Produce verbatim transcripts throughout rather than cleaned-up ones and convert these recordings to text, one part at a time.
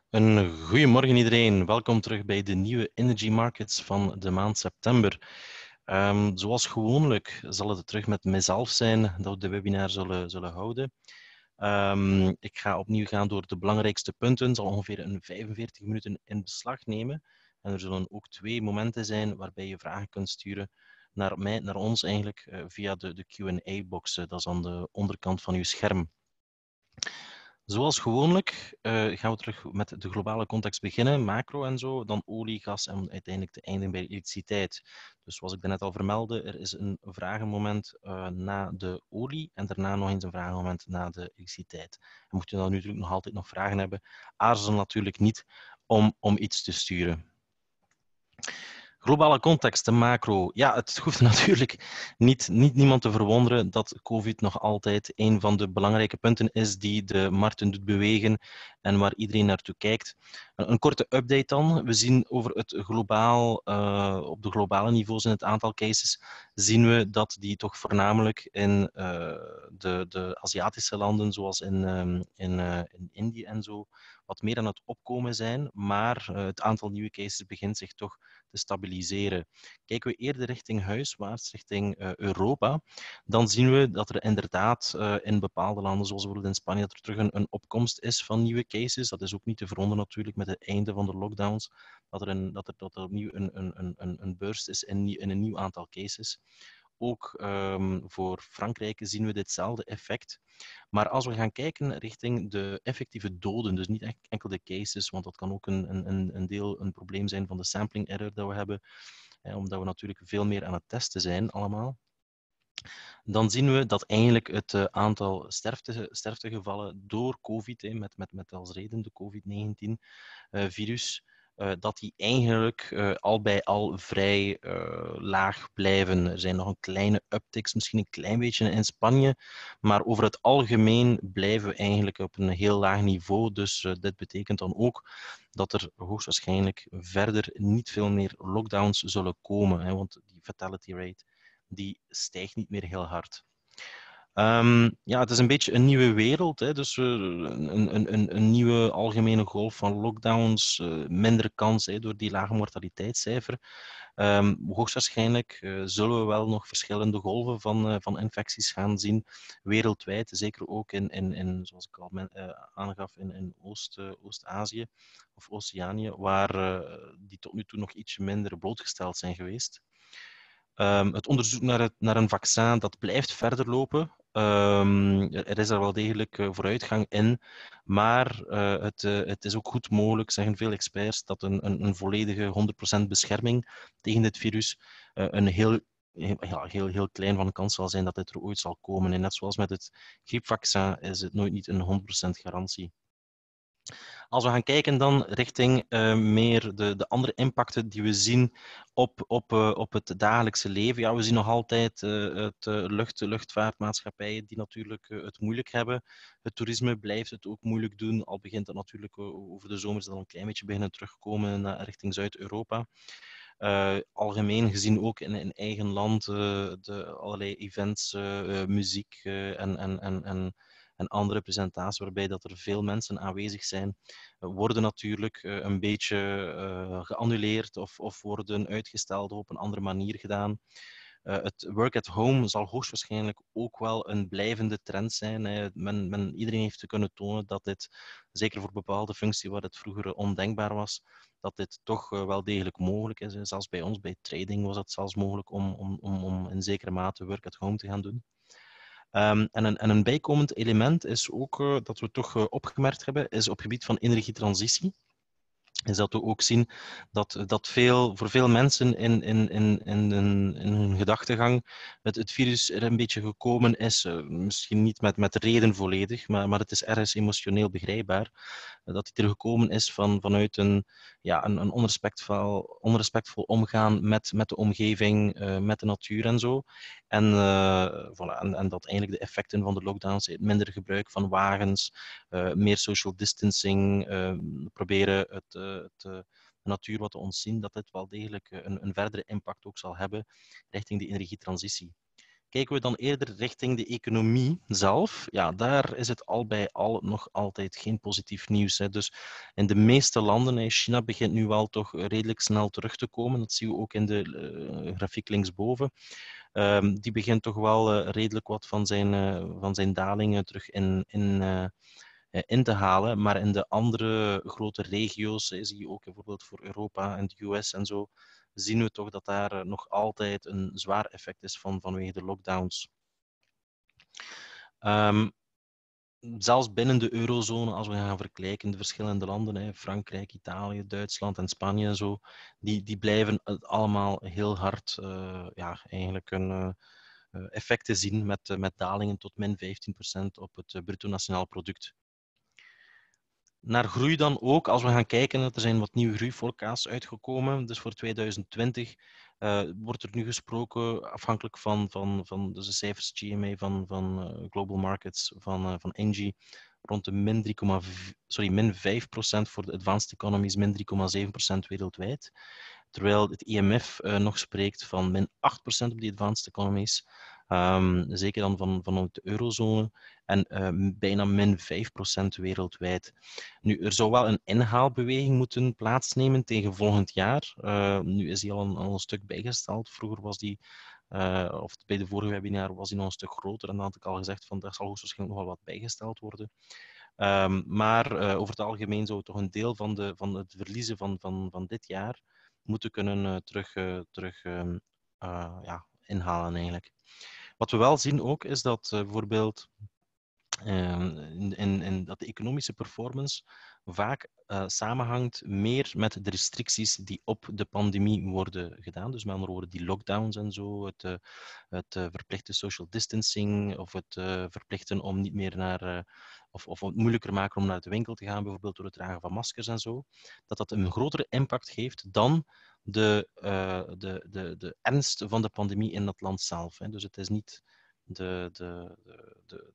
Een goedemorgen iedereen. Welkom terug bij de nieuwe Energy Markets van de maand september. Um, zoals gewoonlijk zal het terug met mijzelf zijn dat we de webinar zullen, zullen houden. Um, ik ga opnieuw gaan door de belangrijkste punten. Het zal ongeveer een vijfenveertig minuten in beslag nemen. En er zullen ook twee momenten zijn waarbij je vragen kunt sturen naar mij, naar ons eigenlijk, uh, via de, de Q en A-box. Dat is aan de onderkant van uw scherm. Zoals gewoonlijk uh, gaan we terug met de globale context beginnen, macro en zo, dan olie, gas en uiteindelijk te eindigen bij elektriciteit. Dus zoals ik daarnet al vermeldde, er is een vragenmoment uh, na de olie en daarna nog eens een vragenmoment na de elektriciteit. En mocht je dan natuurlijk nog altijd nog vragen hebben, aarzel natuurlijk niet om, om iets te sturen. Globale context, de macro. Ja, het hoeft natuurlijk niet, niet niemand te verwonderen dat COVID nog altijd een van de belangrijke punten is die de markten doet bewegen en waar iedereen naartoe kijkt. Een, een korte update dan. We zien over het globaal, uh, op de globale niveaus in het aantal cases, zien we dat die toch voornamelijk in uh, de, de Aziatische landen, zoals in, um, in, uh, in Indië en zo, wat meer aan het opkomen zijn, maar uh, het aantal nieuwe cases begint zich toch te stabiliseren. Kijken we eerder richting huiswaarts, richting uh, Europa, dan zien we dat er inderdaad uh, in bepaalde landen, zoals bijvoorbeeld in Spanje, dat er terug een, een opkomst is van nieuwe cases. Dat is ook niet te verwonderen natuurlijk met het einde van de lockdowns, dat er, een, dat er, dat er opnieuw een, een, een, een burst is in, in een nieuw aantal cases. Ook um, voor Frankrijk zien we ditzelfde effect. Maar als we gaan kijken richting de effectieve doden, dus niet enkel de cases, want dat kan ook een, een, een deel een probleem zijn van de sampling error dat we hebben, eh, omdat we natuurlijk veel meer aan het testen zijn allemaal, dan zien we dat eigenlijk het uh, aantal sterfte, sterftegevallen door COVID, eh, met, met, met als reden de COVID negentien virus, uh, dat die eigenlijk uh, al bij al vrij uh, laag blijven. Er zijn nog een kleine upticks, misschien een klein beetje in Spanje, maar over het algemeen blijven we eigenlijk op een heel laag niveau. Dus uh, dit betekent dan ook dat er hoogstwaarschijnlijk verder niet veel meer lockdowns zullen komen, hè, want die fatality rate die stijgt niet meer heel hard. Um, ja, het is een beetje een nieuwe wereld, hè? Dus uh, een, een, een nieuwe algemene golf van lockdowns, uh, minder kans hè, door die lage mortaliteitscijfer. Um, hoogstwaarschijnlijk uh, zullen we wel nog verschillende golven van, uh, van infecties gaan zien, wereldwijd, zeker ook in, in, in zoals ik al men, uh, aangaf, in, in Oost, uh, Oost-Azië of Oceanië, waar uh, die tot nu toe nog ietsje minder blootgesteld zijn geweest. Um, het onderzoek naar, het, naar een vaccin dat blijft verder lopen. Um, er is er wel degelijk uh, vooruitgang in, maar uh, het, uh, het is ook goed mogelijk, zeggen veel experts, dat een, een, een volledige honderd procent bescherming tegen dit virus uh, een heel, ja, heel, heel klein van kans zal zijn dat dit er ooit zal komen. En net zoals met het griepvaccin is het nooit niet een honderd procent garantie. Als we gaan kijken dan richting uh, meer de, de andere impacten die we zien op, op, uh, op het dagelijkse leven. Ja, we zien nog altijd uh, het uh, lucht, luchtvaartmaatschappijen die natuurlijk uh, het moeilijk hebben. Het toerisme blijft het ook moeilijk doen, al begint het natuurlijk uh, over de zomer al een klein beetje beginnen terugkomen naar, richting Zuid-Europa. Uh, algemeen gezien ook in, in eigen land uh, de allerlei events, uh, muziek uh, en, en, en, en en andere presentaties waarbij dat er veel mensen aanwezig zijn, worden natuurlijk een beetje uh, geannuleerd of, of worden uitgesteld of op een andere manier gedaan. Uh, het work at home zal hoogstwaarschijnlijk ook wel een blijvende trend zijn. Hè. Men, men, iedereen heeft te kunnen tonen dat dit, zeker voor bepaalde functies waar het vroeger ondenkbaar was, dat dit toch uh, wel degelijk mogelijk is. Hè. Zelfs bij ons, bij trading, was het zelfs mogelijk om, om, om, om in zekere mate work at home te gaan doen. Um, en, een, en een bijkomend element is ook, uh, dat we toch uh, opgemerkt hebben, is op het gebied van energietransitie. Is dat we ook zien dat, dat veel, voor veel mensen in, in, in, in, in hun gedachtegang het, het virus er een beetje gekomen is. Uh, misschien niet met, met reden volledig, maar, maar het is ergens emotioneel begrijpbaar. Uh, dat het er gekomen is van, vanuit een, ja, een, een onrespectvol, onrespectvol omgaan met, met de omgeving, uh, met de natuur en zo. En, uh, voilà, en, en dat eigenlijk de effecten van de lockdowns, het minder gebruik van wagens, uh, meer social distancing, uh, proberen het, uh, het, uh, de natuur wat te ontzien, dat dit wel degelijk een, een verdere impact ook zal hebben richting de energietransitie. Kijken we dan eerder richting de economie zelf, ja, daar is het al bij al nog altijd geen positief nieuws. Hè. Dus in de meeste landen, hè, China begint nu wel toch redelijk snel terug te komen. Dat zien we ook in de uh, grafiek linksboven. Um, die begint toch wel uh, redelijk wat van zijn, uh, van zijn dalingen terug in, in, uh, in te halen. Maar in de andere grote regio's, hè, zie je ook bijvoorbeeld voor Europa en de U S en zo, zien we toch dat daar nog altijd een zwaar effect is van, vanwege de lockdowns. Um, zelfs binnen de eurozone, als we gaan vergelijken de verschillende landen, hè, Frankrijk, Italië, Duitsland en Spanje en zo, die, die blijven allemaal heel hard uh, ja, eigenlijk een uh, effecten zien met, uh, met dalingen tot min vijftien procent op het uh, bruto nationaal product. Naar groei dan ook, als we gaan kijken, er zijn wat nieuwe groeiforecasts uitgekomen. Dus voor tweeduizend twintig uh, wordt er nu gesproken, afhankelijk van, van, van dus de cijfers G M A van, van uh, Global Markets, van, uh, van Engie, rond de min, drie, sorry, min vijf procent voor de advanced economies, min drie komma zeven procent wereldwijd. Terwijl het I M F uh, nog spreekt van min acht procent op die advanced economies. Um, zeker dan van, vanuit de eurozone. En uh, bijna min vijf procent wereldwijd. Nu, er zou wel een inhaalbeweging moeten plaatsnemen tegen volgend jaar. Uh, nu is die al een, al een stuk bijgesteld. Vroeger was die, uh, of bij de vorige webinar was die nog een stuk groter. En dan had ik al gezegd van daar zal hoogstwaarschijnlijk nog wel wat bijgesteld worden. Um, maar uh, over het algemeen zou toch een deel van, de, van het verliezen van, van, van dit jaar moeten kunnen uh, terug, uh, terug um, uh, ja, inhalen eigenlijk. Wat we wel zien ook is dat uh, bijvoorbeeld uh, in, in, in dat de economische performance vaak uh, samenhangt meer met de restricties die op de pandemie worden gedaan. Dus met andere woorden die lockdowns en zo, het, uh, het uh, verplichte social distancing of het uh, verplichten om niet meer naar, uh, of, of het moeilijker maken om naar de winkel te gaan, bijvoorbeeld door het dragen van maskers en zo, dat dat een grotere impact heeft dan de, uh, de, de, de ernst van de pandemie in dat land zelf. Hè. Dus het is niet de, de, de, de,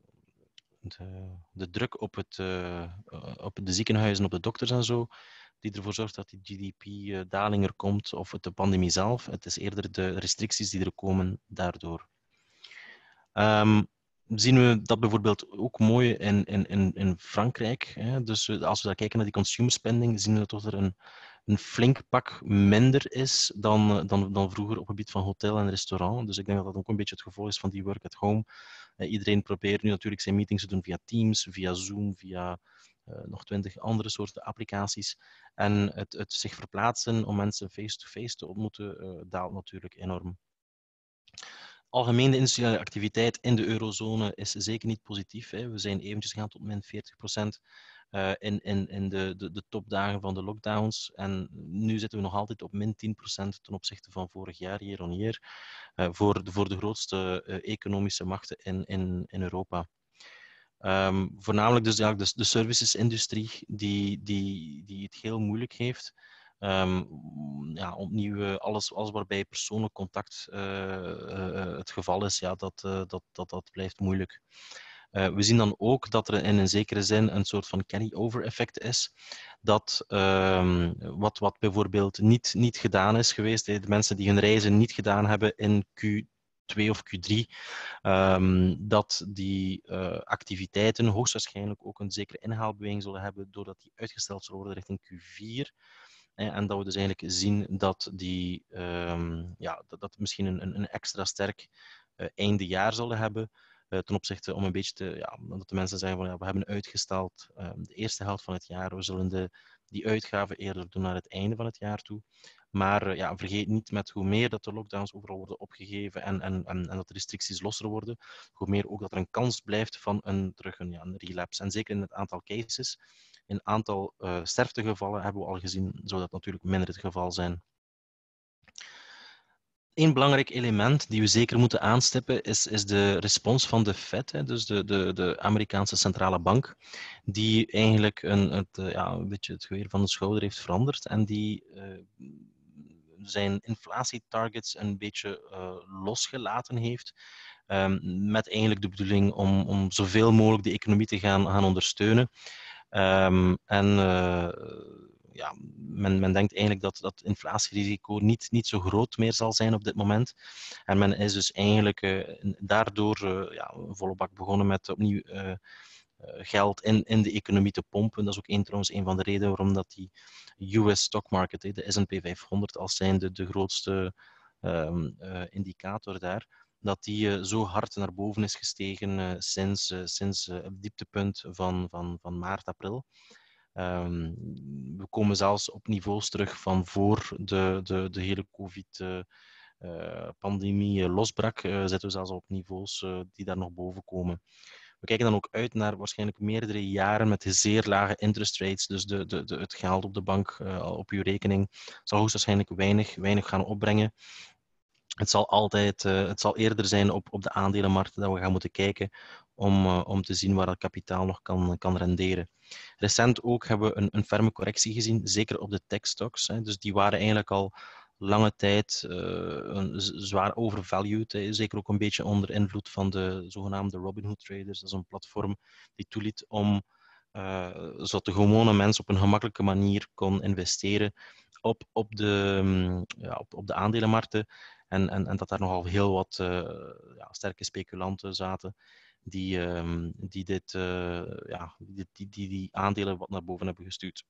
de, de druk op, het, uh, op de ziekenhuizen, op de dokters en zo, die ervoor zorgt dat die G D P-daling er komt, of het de pandemie zelf. Het is eerder de restricties die er komen daardoor. Um, zien we dat bijvoorbeeld ook mooi in, in, in, in Frankrijk. Hè? Dus als we dan kijken naar die consumer spending, zien we dat er een, een flink pak minder is dan, dan, dan vroeger op het gebied van hotel en restaurant. Dus ik denk dat dat ook een beetje het gevolg is van die work at home. Uh, iedereen probeert nu natuurlijk zijn meetings te doen via Teams, via Zoom, via uh, nog twintig andere soorten applicaties. En het, het zich verplaatsen om mensen face-to-face te ontmoeten, uh, daalt natuurlijk enorm. Algemeen de industriële activiteit in de eurozone is zeker niet positief. Hè. We zijn eventjes gegaan tot min veertig procent uh, in, in, in de, de, de topdagen van de lockdowns. En nu zitten we nog altijd op min tien procent ten opzichte van vorig jaar, year on year, uh, voor, de, voor de grootste uh, economische machten in, in, in Europa. Um, voornamelijk dus ja, de, de servicesindustrie die, die, die het heel moeilijk heeft. Um, ja, opnieuw, alles, alles waarbij persoonlijk contact uh, uh, het geval is, ja, dat, uh, dat, dat, dat blijft moeilijk. Uh, we zien dan ook dat er in een zekere zin een soort van carry-over effect is. Dat um, wat, wat bijvoorbeeld niet, niet gedaan is geweest, de mensen die hun reizen niet gedaan hebben in Q twee of Q drie, um, dat die uh, activiteiten hoogstwaarschijnlijk ook een zekere inhaalbeweging zullen hebben doordat die uitgesteld zullen worden richting Q vier. En dat we dus eigenlijk zien dat die um, ja, dat, dat misschien een, een extra sterk uh, einde jaar zullen hebben. Uh, ten opzichte om een beetje te, ja, dat de mensen zeggen van ja, we hebben uitgesteld uh, de eerste helft van het jaar, we zullen de, die uitgaven eerder doen naar het einde van het jaar toe. Maar uh, ja, vergeet niet met hoe meer dat de lockdowns overal worden opgegeven en, en, en, en dat de restricties losser worden, hoe meer ook dat er een kans blijft van een, terug een, ja, een relapse. En zeker in het aantal cases, in het aantal uh, sterftegevallen hebben we al gezien, zou dat natuurlijk minder het geval zijn. Een belangrijk element die we zeker moeten aanstippen is, is de respons van de Fed, hè, dus de, de, de Amerikaanse centrale bank, die eigenlijk een, het, ja, een beetje het geweer van de schouder heeft veranderd en die uh, zijn inflatietargets een beetje uh, losgelaten heeft, um, met eigenlijk de bedoeling om, om zoveel mogelijk de economie te gaan, gaan ondersteunen. Um, en uh, ja, men, men denkt eigenlijk dat dat inflatierisico niet, niet zo groot meer zal zijn op dit moment. En men is dus eigenlijk uh, daardoor uh, ja, volle bak begonnen met opnieuw uh, uh, geld in, in de economie te pompen. Dat is ook een, trouwens een van de redenen waarom dat die U S stock market, de S en P vijfhonderd, als zijnde de grootste um, uh, indicator daar, dat die uh, zo hard naar boven is gestegen uh, sinds, uh, sinds uh, het dieptepunt van, van, van maart, april. Um, we komen zelfs op niveaus terug van voor de, de, de hele COVID-pandemie uh, uh, losbrak. Uh, zitten we zelfs op niveaus uh, die daar nog boven komen. We kijken dan ook uit naar waarschijnlijk meerdere jaren met zeer lage interest rates. Dus de, de, de, het geld op de bank, uh, op uw rekening, zal hoogstwaarschijnlijk weinig, weinig gaan opbrengen. Het zal altijd, uh, het zal eerder zijn op, op de aandelenmarkten dat we gaan moeten kijken om, uh, om te zien waar dat kapitaal nog kan, kan renderen. Recent ook hebben we een, een ferme correctie gezien, zeker op de tech-stocks. Hè. Dus die waren eigenlijk al lange tijd uh, een, zwaar overvalued. Hè. Zeker ook een beetje onder invloed van de zogenaamde Robinhood traders. Dat is een platform die toeliet om, uh, zodat de gewone mens op een gemakkelijke manier kon investeren op, op, de, um, ja, op, op de aandelenmarkten. En, en, en dat daar nogal heel wat uh, ja, sterke speculanten zaten die, um, die, dit, uh, ja, die, die, die die aandelen wat naar boven hebben gestuurd.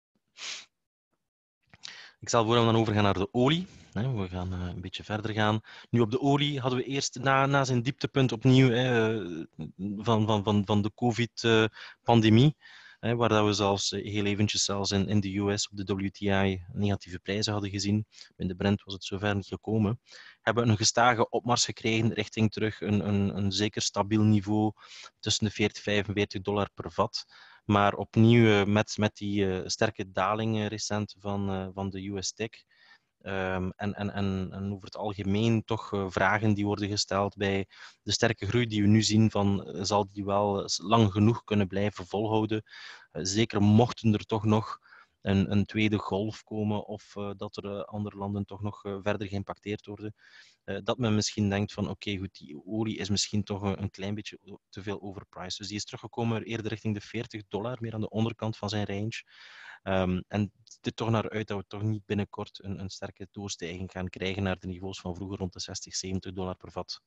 Ik stel voor dat we dan overgaan naar de olie. We gaan uh, een beetje verder gaan. Nu, op de olie hadden we eerst na, na zijn dieptepunt opnieuw hè, van, van, van, van de COVID-pandemie, hè, waar dat we zelfs heel eventjes zelfs in, in de U S op de W T I negatieve prijzen hadden gezien. In de Brent was het zover niet gekomen. Hebben we een gestage opmars gekregen richting terug een, een, een zeker stabiel niveau tussen de veertig en vijfenveertig dollar per vat. Maar opnieuw uh, met, met die uh, sterke daling uh, recent van, uh, van de U S tech. Um, en, en, en, en over het algemeen toch uh, vragen die worden gesteld bij de sterke groei die we nu zien, van, uh, zal die wel lang genoeg kunnen blijven volhouden? Uh, zeker mochten er toch nog een, een tweede golf komen of uh, dat er uh, andere landen toch nog uh, verder geïmpacteerd worden. Uh, dat men misschien denkt van oké, okay, goed, die olie is misschien toch een, een klein beetje te veel overpriced. Dus die is teruggekomen eerder richting de veertig dollar, meer aan de onderkant van zijn range. Um, en het ziet er toch naar uit dat we toch niet binnenkort een, een sterke doorstijging gaan krijgen naar de niveaus van vroeger rond de zestig, zeventig dollar per vat.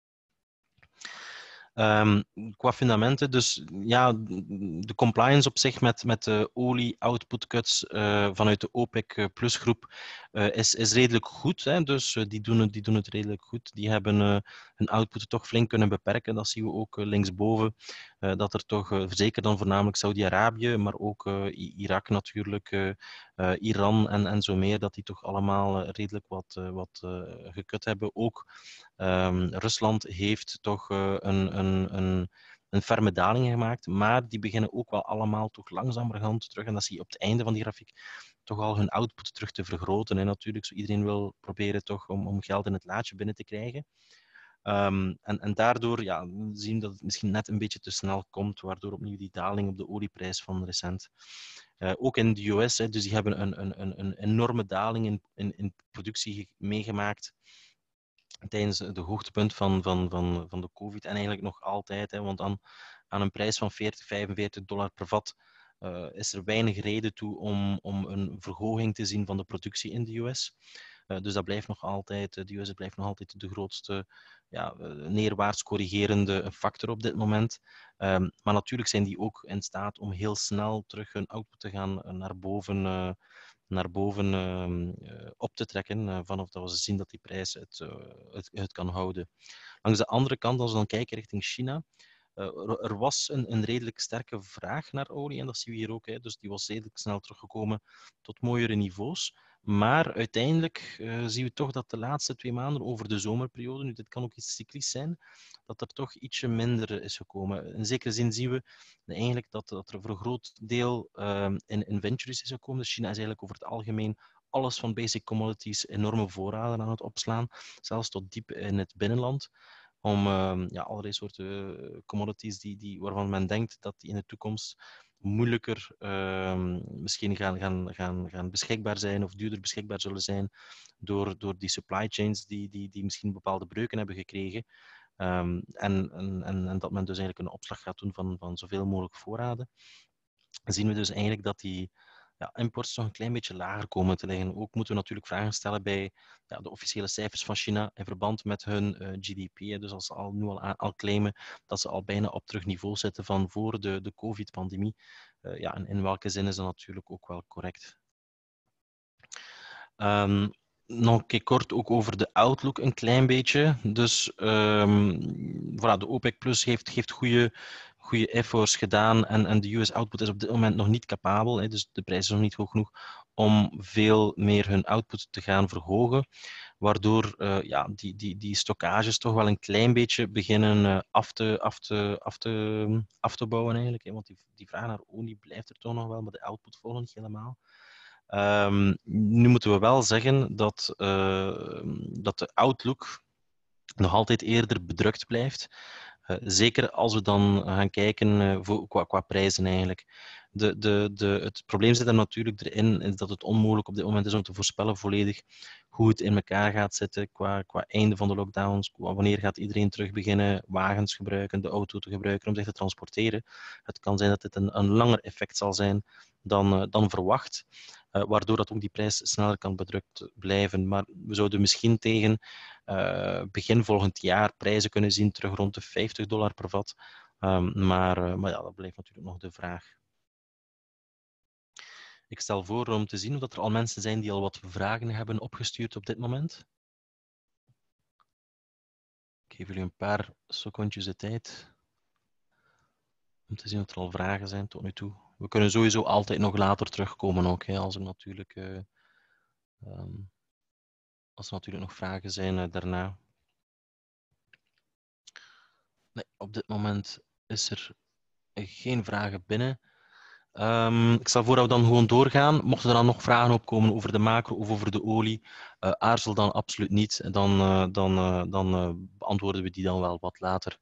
Um, qua fundamenten, dus ja, de compliance op zich met, met de olie-output cuts uh, vanuit de OPEC Plus groep uh, is, is redelijk goed. Hè? Dus uh, die, doen het, die doen het redelijk goed. Die hebben uh, hun output toch flink kunnen beperken. Dat zien we ook uh, linksboven. Uh, dat er toch, uh, zeker dan voornamelijk Saudi-Arabië, maar ook uh, Irak natuurlijk, uh, uh, Iran en, en zo meer, dat die toch allemaal uh, redelijk wat, uh, wat uh, gekut hebben. Ook Um, Rusland heeft toch uh, een, een, een, een ferme daling gemaakt, maar die beginnen ook wel allemaal toch langzamerhand terug, en dat zie je op het einde van die grafiek, toch al hun output terug te vergroten. En natuurlijk, zo iedereen wil proberen toch om, om geld in het laadje binnen te krijgen. Um, en, en daardoor ja, zien we dat het misschien net een beetje te snel komt, waardoor opnieuw die daling op de olieprijs van recent. Uh, ook in de U S, hè, dus die hebben een, een, een, een enorme daling in, in, in productie meegemaakt tijdens de hoogtepunt van, van, van, van de COVID en eigenlijk nog altijd, hè, want aan, aan een prijs van veertig, vijfenveertig dollar per vat uh, is er weinig reden toe om, om een verhoging te zien van de productie in de U S. Uh, dus dat blijft nog altijd, de U S blijft nog altijd de grootste ja, neerwaarts corrigerende factor op dit moment. Um, maar natuurlijk zijn die ook in staat om heel snel terug hun output te gaan naar boven uh, naar boven uh, op te trekken, uh, vanaf dat we zien dat die prijs het, uh, het, het kan houden. Langs de andere kant, als we dan kijken richting China, uh, er, er was een, een redelijk sterke vraag naar olie, en dat zien we hier ook, hè, dus die was redelijk snel teruggekomen tot mooiere niveaus. Maar uiteindelijk uh, zien we toch dat de laatste twee maanden over de zomerperiode, nu dit kan ook iets cyclisch zijn, dat er toch ietsje minder is gekomen. In zekere zin zien we eigenlijk dat, dat er voor een groot deel uh, in inventories is gekomen. Dus China is eigenlijk over het algemeen alles van basic commodities enorme voorraden aan het opslaan, zelfs tot diep in het binnenland, om uh, ja, allerlei soorten commodities die, die, waarvan men denkt dat die in de toekomst moeilijker uh, misschien gaan, gaan, gaan, gaan beschikbaar zijn of duurder beschikbaar zullen zijn door, door die supply chains die, die, die misschien bepaalde breuken hebben gekregen. Um, en, en, en dat men dus eigenlijk een opslag gaat doen van, van zoveel mogelijk voorraden. Dan zien we dus eigenlijk dat die, ja, imports toch een klein beetje lager komen te liggen. Ook moeten we natuurlijk vragen stellen bij ja, de officiële cijfers van China in verband met hun uh, G D P. Hè. Dus als ze al, nu al, al claimen dat ze al bijna op terugniveau zitten van voor de, de COVID-pandemie. Uh, ja, en in welke zin is dat natuurlijk ook wel correct. Um, nog een keer kort ook over de outlook een klein beetje. Dus um, voilà, de OPEC Plus heeft, heeft goede, goede efforts gedaan en, en de U S output is op dit moment nog niet capabel, hè, dus de prijs is nog niet hoog genoeg om veel meer hun output te gaan verhogen, waardoor uh, ja, die, die, die stockages toch wel een klein beetje beginnen uh, af, te, af, te, af, te, af te bouwen eigenlijk, hè, want die, die vraag naar olie blijft er toch nog wel, maar de output volgt niet helemaal. Um, nu moeten we wel zeggen dat, uh, dat de outlook nog altijd eerder bedrukt blijft. Uh, zeker als we dan gaan kijken uh, voor, qua, qua prijzen eigenlijk. De, de, de, het probleem zit er natuurlijk erin is dat het onmogelijk op dit moment is om te voorspellen volledig hoe het in elkaar gaat zitten qua, qua einde van de lockdowns. Wanneer gaat iedereen terug beginnen wagens gebruiken, de auto te gebruiken om zich te transporteren. Het kan zijn dat dit een, een langer effect zal zijn dan, uh, dan verwacht. Uh, waardoor dat ook die prijs sneller kan bedrukt blijven. Maar we zouden misschien tegen uh, begin volgend jaar prijzen kunnen zien terug rond de vijftig dollar per vat. Um, maar uh, maar ja, dat blijft natuurlijk nog de vraag. Ik stel voor om te zien of er al mensen zijn die al wat vragen hebben opgestuurd op dit moment. Ik geef jullie een paar secondjes de tijd om te zien of er al vragen zijn tot nu toe. We kunnen sowieso altijd nog later terugkomen ook, hè, als er natuurlijk... Uh, um, Als er natuurlijk nog vragen zijn uh, daarna. Nee, op dit moment is er geen vragen binnen. Um, ik stel voor dat we dan gewoon doorgaan. Mochten er dan nog vragen opkomen over de macro of over de olie, uh, aarzel dan absoluut niet. Dan, uh, dan, uh, dan uh, beantwoorden we die dan wel wat later.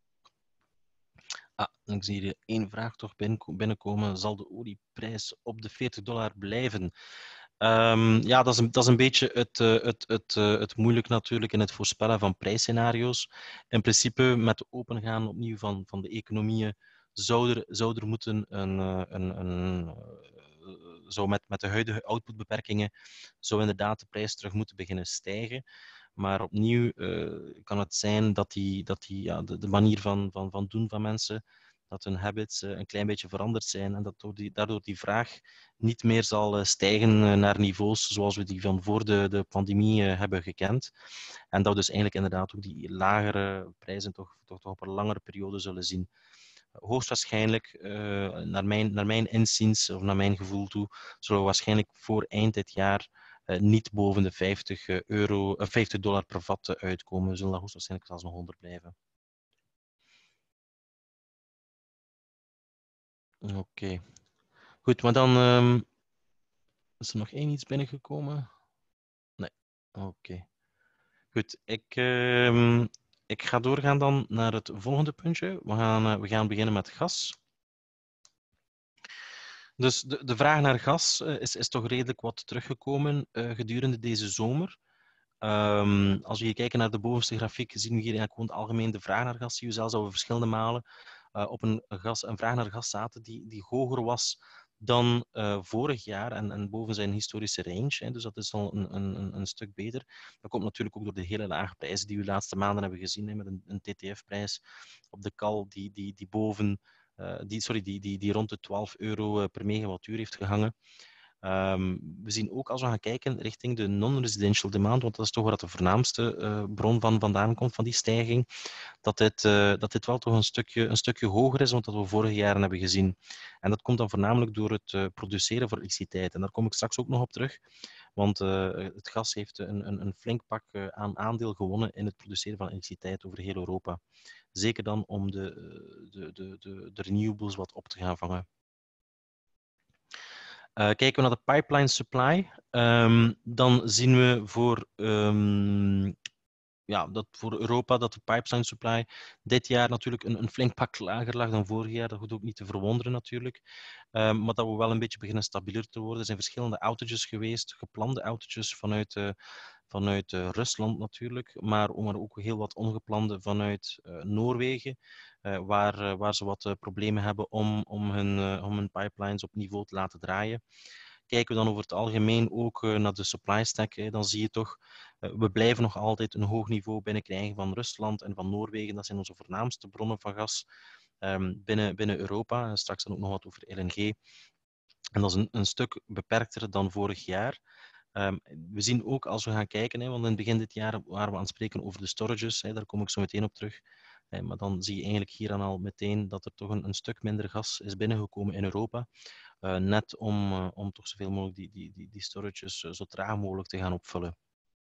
Ah, ik zie hier één vraag toch binnenkomen. Zal de olieprijs op de veertig dollar blijven? Um, ja, dat is, een, dat is een beetje het, uh, het, het, uh, het moeilijk natuurlijk in het voorspellen van prijsscenario's. In principe, met de opengaan opnieuw van, van de economieën, zou er, zou er moeten een, een, een uh, zou met, met de huidige outputbeperkingen, zou inderdaad de prijs terug moeten beginnen stijgen. Maar opnieuw uh, kan het zijn dat, die, dat die, ja, de, de manier van, van, van doen van mensen, dat hun habits uh, een klein beetje veranderd zijn en dat door die, daardoor die vraag niet meer zal uh, stijgen uh, naar niveaus zoals we die van voor de, de pandemie uh, hebben gekend. En dat we dus eigenlijk inderdaad ook die lagere prijzen toch, toch, toch op een langere periode zullen zien. Hoogstwaarschijnlijk, uh, naar, mijn, naar mijn inziens of naar mijn gevoel toe, zullen we waarschijnlijk voor eind dit jaar uh, niet boven de vijftig, euro, uh, vijftig dollar per vat uh, uitkomen. We zullen dat hoogstwaarschijnlijk zelfs nog onder blijven. Oké. Okay. Goed, maar dan um, is er nog één iets binnengekomen? Nee. Oké. Okay. Goed, ik, uh, ik ga doorgaan dan naar het volgende puntje. We gaan, uh, we gaan beginnen met gas. Dus de, de vraag naar gas uh, is, is toch redelijk wat teruggekomen uh, gedurende deze zomer. Um, als we hier kijken naar de bovenste grafiek, zien we hier eigenlijk gewoon algemeen de vraag naar gas. Zien we zelfs dat we verschillende malen uh, op een, gas, een vraag naar gas zaten die, die hoger was dan uh, vorig jaar en, en boven zijn historische range. Hè. Dus dat is al een, een, een stuk beter. Dat komt natuurlijk ook door de hele lage prijzen die we de laatste maanden hebben gezien, hè, met een, een T T F-prijs op de kal die, die, die boven... Uh, die, sorry, die, die, die rond de twaalf euro per megawattuur heeft gehangen. Um, we zien ook als we gaan kijken richting de non-residential demand, want dat is toch waar de voornaamste uh, bron van vandaan komt van die stijging, dat dit, uh, dat dit wel toch een stukje, een stukje hoger is dan wat we vorige jaren hebben gezien. En dat komt dan voornamelijk door het uh, produceren van elektriciteit. En daar kom ik straks ook nog op terug, want uh, het gas heeft een, een, een flink pak uh, aan aandeel gewonnen in het produceren van elektriciteit over heel Europa. Zeker dan om de, de, de, de, de renewables wat op te gaan vangen. Uh, kijken we naar de pipeline supply, um, dan zien we voor, um, ja, dat voor Europa dat de pipeline supply dit jaar natuurlijk een, een flink pak lager lag dan vorig jaar. Dat hoeft ook niet te verwonderen natuurlijk. Um, maar dat we wel een beetje beginnen stabieler te worden. Er zijn verschillende outages geweest, geplande outages vanuit, uh, vanuit uh, Rusland natuurlijk, maar, maar ook heel wat ongeplande vanuit uh, Noorwegen. uh, waar, uh, waar ze wat uh, problemen hebben om, om, hun, uh, om hun pipelines op niveau te laten draaien. Kijken we dan over het algemeen ook uh, naar de supply stack, hè, dan zie je toch, uh, we blijven nog altijd een hoog niveau binnenkrijgen van Rusland en van Noorwegen. Dat zijn onze voornaamste bronnen van gas um, binnen, binnen Europa. En straks dan ook nog wat over L N G. En dat is een, een stuk beperkter dan vorig jaar. Um, we zien ook als we gaan kijken, hè, want in het begin dit jaar waren we aan het spreken over de storages, hè, daar kom ik zo meteen op terug. Hè, maar dan zie je eigenlijk hier dan al meteen dat er toch een, een stuk minder gas is binnengekomen in Europa. Uh, net om, uh, om toch zoveel mogelijk die, die, die, die storages uh, zo traag mogelijk te gaan opvullen.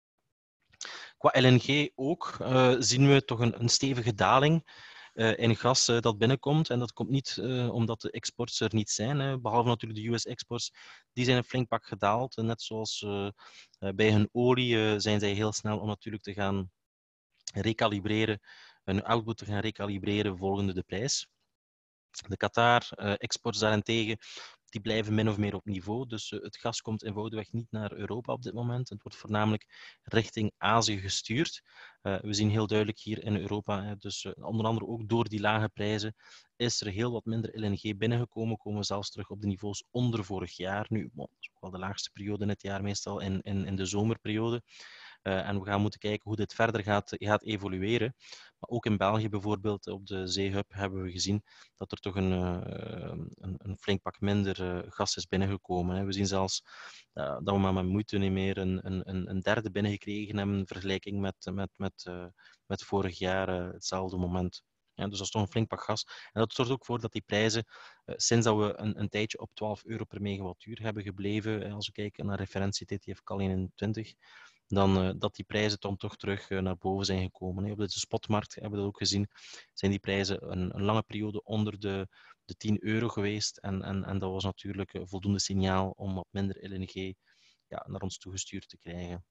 Qua L N G ook uh, zien we toch een, een stevige daling uh, in gas uh, dat binnenkomt. En dat komt niet uh, omdat de exports er niet zijn, hè. Behalve natuurlijk de U S-exports. Die zijn een flink pak gedaald. Net zoals uh, uh, bij hun olie uh, zijn zij heel snel om natuurlijk te gaan recalibreren, hun output te gaan recalibreren volgende de prijs. De Qatar-exports uh, daarentegen, die blijven min of meer op niveau. Dus uh, het gas komt eenvoudigweg niet naar Europa op dit moment. Het wordt voornamelijk richting Azië gestuurd. Uh, we zien heel duidelijk hier in Europa, hè, dus uh, onder andere ook door die lage prijzen, is er heel wat minder L N G binnengekomen. Komen we zelfs terug op de niveaus onder vorig jaar. Nu, bon, dat is ook wel de laagste periode in het jaar, meestal in, in, in de zomerperiode. Uh, en we gaan moeten kijken hoe dit verder gaat, gaat evolueren. Maar ook in België bijvoorbeeld, op de Zeehub, hebben we gezien dat er toch een, uh, een, een flink pak minder uh, gas is binnengekomen. Hè. We zien zelfs uh, dat we maar met moeite niet meer een, een, een derde binnengekregen hebben in vergelijking met, met, met, uh, met vorig jaar uh, hetzelfde moment. Ja, dus dat is toch een flink pak gas. En dat zorgt ook voor dat die prijzen, uh, sinds dat we een, een tijdje op twaalf euro per megawattuur hebben gebleven, uh, als we kijken naar referentie T T F Cal eenentwintig, dan uh, dat die prijzen dan toch terug uh, naar boven zijn gekomen. Hè. Op de spotmarkt hebben we dat ook gezien, zijn die prijzen een, een lange periode onder de, de tien euro geweest. En, en, en dat was natuurlijk een voldoende signaal om wat minder L N G ja, naar ons toegestuurd te krijgen.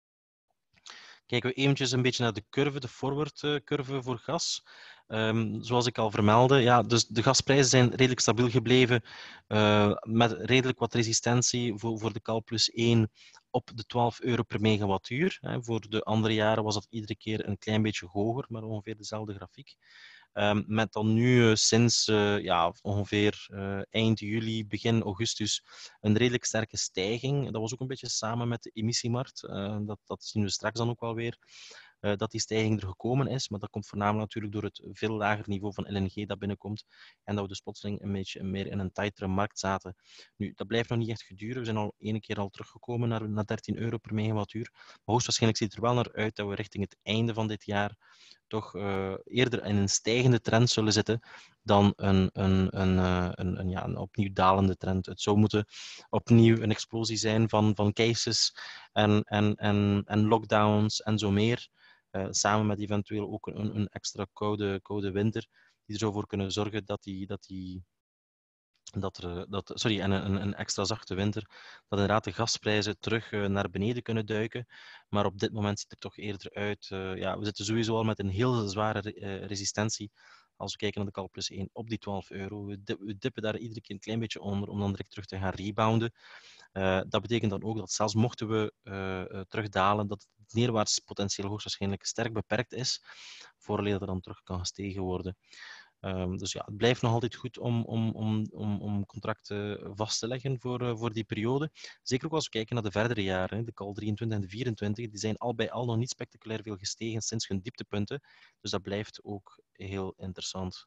Kijken we eventjes een beetje naar de curve, de forward curve voor gas. Um, zoals ik al vermeldde, ja, dus de gasprijzen zijn redelijk stabiel gebleven, uh, met redelijk wat resistentie voor, voor de Cal plus één op de twaalf euro per megawattuur. Hè. Voor de andere jaren was dat iedere keer een klein beetje hoger, maar ongeveer dezelfde grafiek. Um, met dan nu uh, sinds uh, ja, ongeveer uh, eind juli, begin augustus een redelijk sterke stijging. Dat was ook een beetje samen met de emissiemarkt. Uh, dat, dat zien we straks dan ook wel weer. Uh, dat die stijging er gekomen is, maar dat komt voornamelijk natuurlijk door het veel lager niveau van L N G dat binnenkomt en dat we dus plotseling een beetje meer in een tightere markt zaten. Nu, dat blijft nog niet echt geduren. We zijn al ene keer al teruggekomen naar, naar dertien euro per megawattuur. Maar hoogstwaarschijnlijk ziet het er wel naar uit dat we richting het einde van dit jaar toch uh, eerder in een stijgende trend zullen zitten dan een, een, een, uh, een, een, ja, een opnieuw dalende trend. Het zou moeten opnieuw een explosie zijn van, van cases en, en, en, en lockdowns en zo meer. Uh, samen met eventueel ook een, een extra koude, koude winter, die er zou voor kunnen zorgen dat die, dat die Dat er, dat, sorry, en een, een extra zachte winter, dat inderdaad de gasprijzen terug uh, naar beneden kunnen duiken. Maar op dit moment ziet het er toch eerder uit. Uh, ja, we zitten sowieso al met een heel zware uh, resistentie. Als we kijken naar de Cal plus één op die twaalf euro. We, dip, we dippen daar iedere keer een klein beetje onder om dan direct terug te gaan rebounden. Uh, dat betekent dan ook dat zelfs mochten we uh, uh, terugdalen, dat het neerwaarts potentieel hoogstwaarschijnlijk sterk beperkt is, voordat er dan terug kan gestegen worden. Um, dus ja, het blijft nog altijd goed om, om, om, om, om contracten vast te leggen voor, uh, voor die periode. Zeker ook als we kijken naar de verdere jaren, hè, de Cal drieëntwintig en de vierentwintig, die zijn al bij al nog niet spectaculair veel gestegen sinds hun dieptepunten. Dus dat blijft ook heel interessant.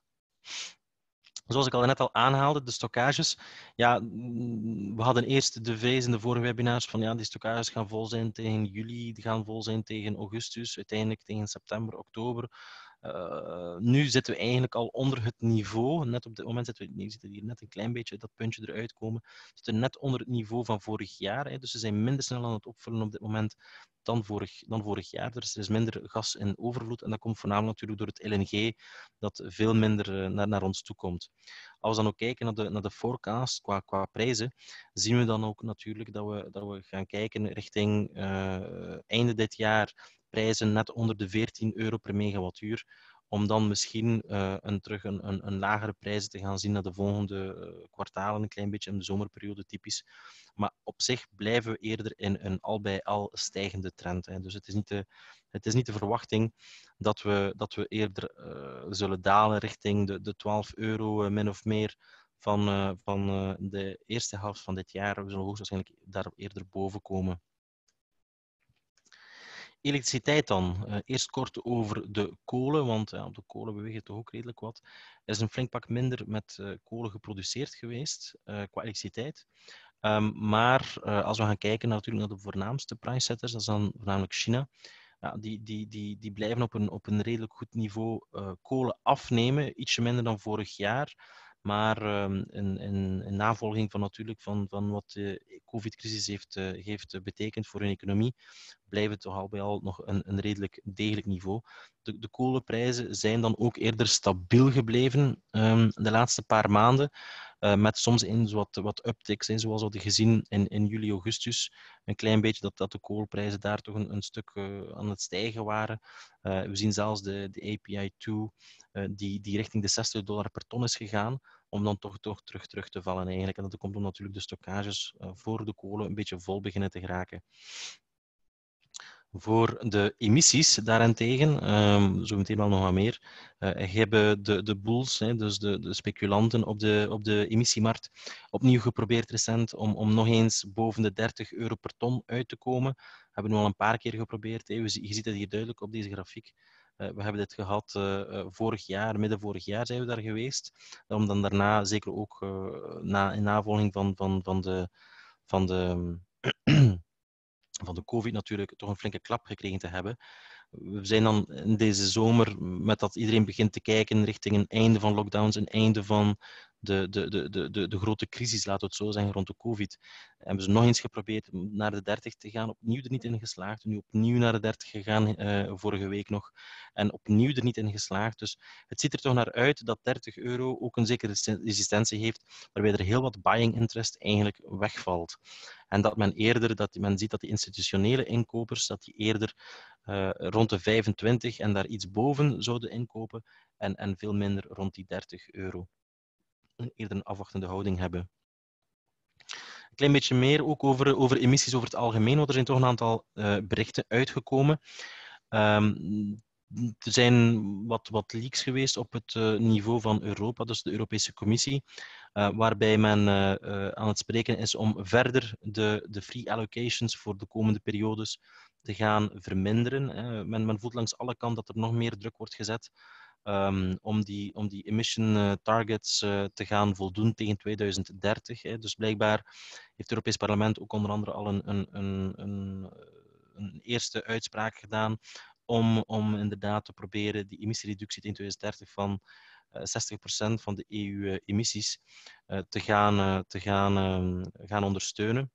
Zoals ik al net al aanhaalde, de stockages. Ja, we hadden eerst de vrees in de vorige webinars van ja, die stockages gaan vol zijn tegen juli, die gaan vol zijn tegen augustus, uiteindelijk tegen september, oktober. Uh, nu zitten we eigenlijk al onder het niveau. Net op dit moment zitten we, nee, zitten hier net een klein beetje dat puntje eruit komen. We zitten net onder het niveau van vorig jaar. Hè, dus ze zijn minder snel aan het opvullen op dit moment dan vorig, dan vorig jaar. Er is, er is minder gas in overvloed en dat komt voornamelijk natuurlijk door het L N G dat veel minder uh, naar, naar ons toe komt. Als we dan ook kijken naar de, naar de forecast qua, qua prijzen, zien we dan ook natuurlijk dat we, dat we gaan kijken richting uh, einde dit jaar prijzen net onder de veertien euro per megawattuur, om dan misschien uh, een, terug een, een, een lagere prijzen te gaan zien naar de volgende uh, kwartalen, een klein beetje in de zomerperiode typisch. Maar op zich blijven we eerder in een al bij al stijgende trend. Hè. Dus het is niet de, het is niet de verwachting dat we, dat we eerder uh, zullen dalen richting de, de twaalf euro uh, min of meer van, uh, van uh, de eerste helft van dit jaar. We zullen hoogstwaarschijnlijk daar eerder boven komen. Elektriciteit dan. Uh, eerst kort over de kolen, want ja, op de kolen beweegt het toch ook redelijk wat. Er is een flink pak minder met uh, kolen geproduceerd geweest uh, qua elektriciteit. Um, maar uh, als we gaan kijken natuurlijk naar de voornaamste pricesetters, dat is dan voornamelijk China. Ja, die, die, die, die blijven op een, op een redelijk goed niveau uh, kolen afnemen, ietsje minder dan vorig jaar. Maar um, in, in, in navolging van, natuurlijk van, van wat de COVID-crisis heeft, uh, heeft betekend voor hun economie, blijven het toch al bij al nog een, een redelijk degelijk niveau. De, de kolenprijzen zijn dan ook eerder stabiel gebleven um, de laatste paar maanden. Uh, met soms eens wat, wat upticks, hè, zoals we hadden gezien in, in juli, augustus. Een klein beetje dat, dat de koolprijzen daar toch een, een stuk uh, aan het stijgen waren. Uh, we zien zelfs de, de A P I twee uh, die, die richting de zestig dollar per ton is gegaan, om dan toch, toch terug, terug te vallen eigenlijk. En dat komt omdat natuurlijk de stockages uh, voor de kolen een beetje vol beginnen te geraken. Voor de emissies daarentegen, um, zo meteen wel nog wat meer, uh, hebben de, de bulls, hè, dus de, de speculanten op de, op de emissiemarkt, opnieuw geprobeerd recent om, om nog eens boven de dertig euro per ton uit te komen. We hebben nu al een paar keer geprobeerd. Hè. Je ziet het hier duidelijk op deze grafiek. Uh, we hebben dit gehad uh, vorig jaar, midden vorig jaar zijn we daar geweest. Om dan daarna, zeker ook uh, na, in navolging van, van, van de... Van de van de COVID natuurlijk toch een flinke klap gekregen te hebben. We zijn dan in deze zomer, met dat iedereen begint te kijken richting een einde van lockdowns, een einde van de, de, de, de, de grote crisis, laten we het zo zeggen, rond de COVID. Hebben ze nog eens geprobeerd naar de dertig te gaan, opnieuw er niet in geslaagd. Nu opnieuw naar de dertig gegaan, uh, vorige week nog. En opnieuw er niet in geslaagd. Dus het ziet er toch naar uit dat dertig euro ook een zekere resistentie heeft, waarbij er heel wat buying interest eigenlijk wegvalt. En dat men eerder, dat men ziet dat die institutionele inkopers, dat die eerder uh, rond de vijfentwintig en daar iets boven zouden inkopen en, en veel minder rond die dertig euro. Eerder een afwachtende houding hebben. Een klein beetje meer ook over, over emissies over het algemeen, want er zijn toch een aantal uh, berichten uitgekomen. Um, Er zijn wat, wat leaks geweest op het uh, niveau van Europa, dus de Europese Commissie, uh, waarbij men uh, uh, aan het spreken is om verder de, de free allocations voor de komende periodes te gaan verminderen. Uh, men, men voelt langs alle kanten dat er nog meer druk wordt gezet um, om, die, om die emission uh, targets uh, te gaan voldoen tegen tweeduizend dertig. Hè. Dus blijkbaar heeft het Europees Parlement ook onder andere al een, een, een, een, een eerste uitspraak gedaan Om, om inderdaad te proberen die emissiereductie in tweeduizend dertig van uh, zestig procent van de E U-emissies uh, te, gaan, uh, te gaan, uh, gaan ondersteunen.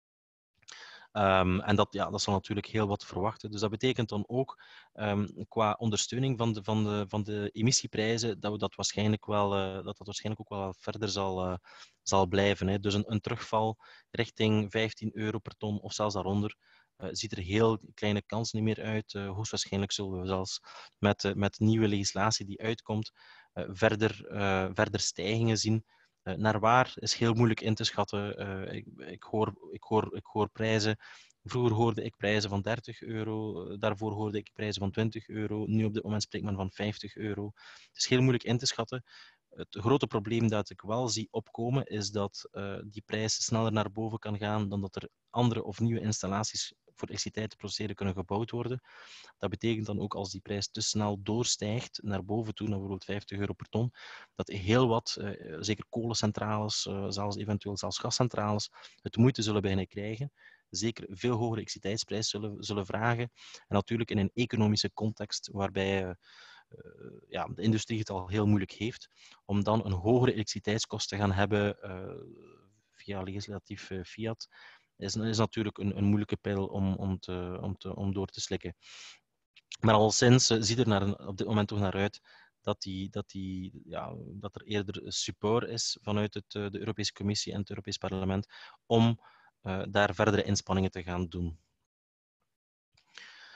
Um, en dat, ja, dat zal natuurlijk heel wat verwachten. Dus dat betekent dan ook um, qua ondersteuning van de, van, de, van de emissieprijzen dat we dat waarschijnlijk wel, uh, dat dat waarschijnlijk ook wel verder zal, uh, zal blijven. Hè. Dus een, een terugval richting vijftien euro per ton of zelfs daaronder uh, ziet er heel kleine kans niet meer uit. Uh, hoogstwaarschijnlijk zullen we zelfs met, uh, met nieuwe legislatie die uitkomt uh, verder, uh, verder stijgingen zien. Uh, naar waar is heel moeilijk in te schatten. Uh, ik, ik, hoor, ik, hoor, ik hoor prijzen. Vroeger hoorde ik prijzen van dertig euro, uh, daarvoor hoorde ik prijzen van twintig euro. Nu op dit moment spreekt men van vijftig euro. Het is heel moeilijk in te schatten. Het grote probleem dat ik wel zie opkomen is dat uh, die prijs sneller naar boven kan gaan dan dat er andere of nieuwe installaties voor elektriciteit te produceren kunnen gebouwd worden. Dat betekent dan ook als die prijs te snel doorstijgt naar boven toe, naar bijvoorbeeld vijftig euro per ton, dat heel wat, uh, zeker kolencentrales, uh, zelfs eventueel zelfs gascentrales, het moeite zullen beginnen krijgen. Zeker veel hogere elektriciteitsprijs zullen, zullen vragen. En natuurlijk in een economische context waarbij uh, uh, ja, de industrie het al heel moeilijk heeft, om dan een hogere elektriciteitskost te gaan hebben uh, via legislatief uh, fiat, is, is natuurlijk een, een moeilijke pil om, om, te, om, te, om door te slikken. Maar al sinds uh, ziet er naar een, op dit moment toch naar uit dat, die, dat, die, ja, dat er eerder support is vanuit het, uh, de Europese Commissie en het Europees Parlement om uh, daar verdere inspanningen te gaan doen.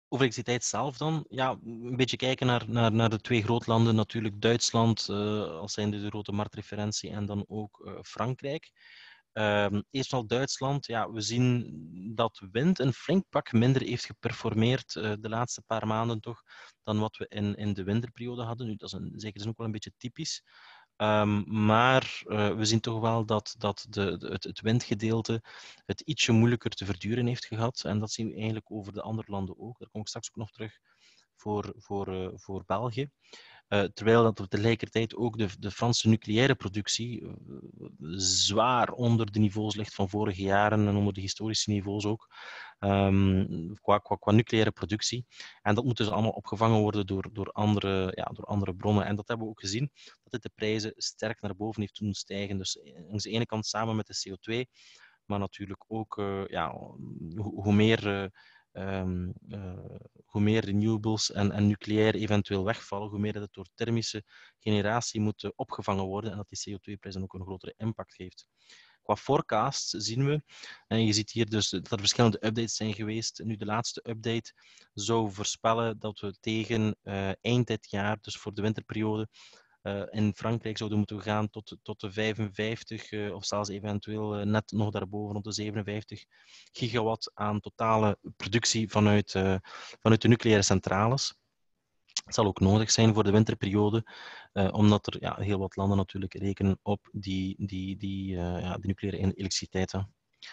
Over elektriciteit zelf dan, ja, een beetje kijken naar, naar, naar de twee grootlanden, natuurlijk Duitsland uh, als zijnde de grote marktreferentie en dan ook uh, Frankrijk. Uh, eerst al Duitsland, ja, we zien dat wind een flink pak minder heeft geperformeerd uh, de laatste paar maanden toch, dan wat we in, in de winterperiode hadden. Nu, dat is in zekere zin ook wel een beetje typisch. Um, maar uh, we zien toch wel dat, dat de, de, het, het windgedeelte het ietsje moeilijker te verduren heeft gehad. En dat zien we eigenlijk over de andere landen ook. Daar kom ik straks ook nog terug voor, voor, uh, voor België. Uh, terwijl dat tegelijkertijd ook de, de Franse nucleaire productie uh, zwaar onder de niveaus ligt van vorige jaren en onder de historische niveaus ook, um, qua, qua, qua nucleaire productie. En dat moet dus allemaal opgevangen worden door, door, andere, ja, door andere bronnen. En dat hebben we ook gezien, dat dit de prijzen sterk naar boven heeft doen stijgen. Dus aan de ene kant samen met de C O twee, maar natuurlijk ook uh, ja, hoe, hoe meer... Uh, Um, uh, hoe meer renewables en, en nucleair eventueel wegvallen, hoe meer dat het door thermische generatie moet uh, opgevangen worden en dat die C O twee prijs dan ook een grotere impact heeft. Qua forecasts zien we, en je ziet hier dus dat er verschillende updates zijn geweest. Nu, de laatste update zou voorspellen dat we tegen uh, eind dit jaar, dus voor de winterperiode, Uh, in Frankrijk zouden we moeten gaan tot, tot de vijfenvijftig uh, of zelfs eventueel uh, net nog daarboven rond de zevenenvijftig gigawatt aan totale productie vanuit, uh, vanuit de nucleaire centrales. Het zal ook nodig zijn voor de winterperiode, uh, omdat er ja, heel wat landen natuurlijk rekenen op die, die, die, uh, ja, die nucleaire elektriciteit. Hè.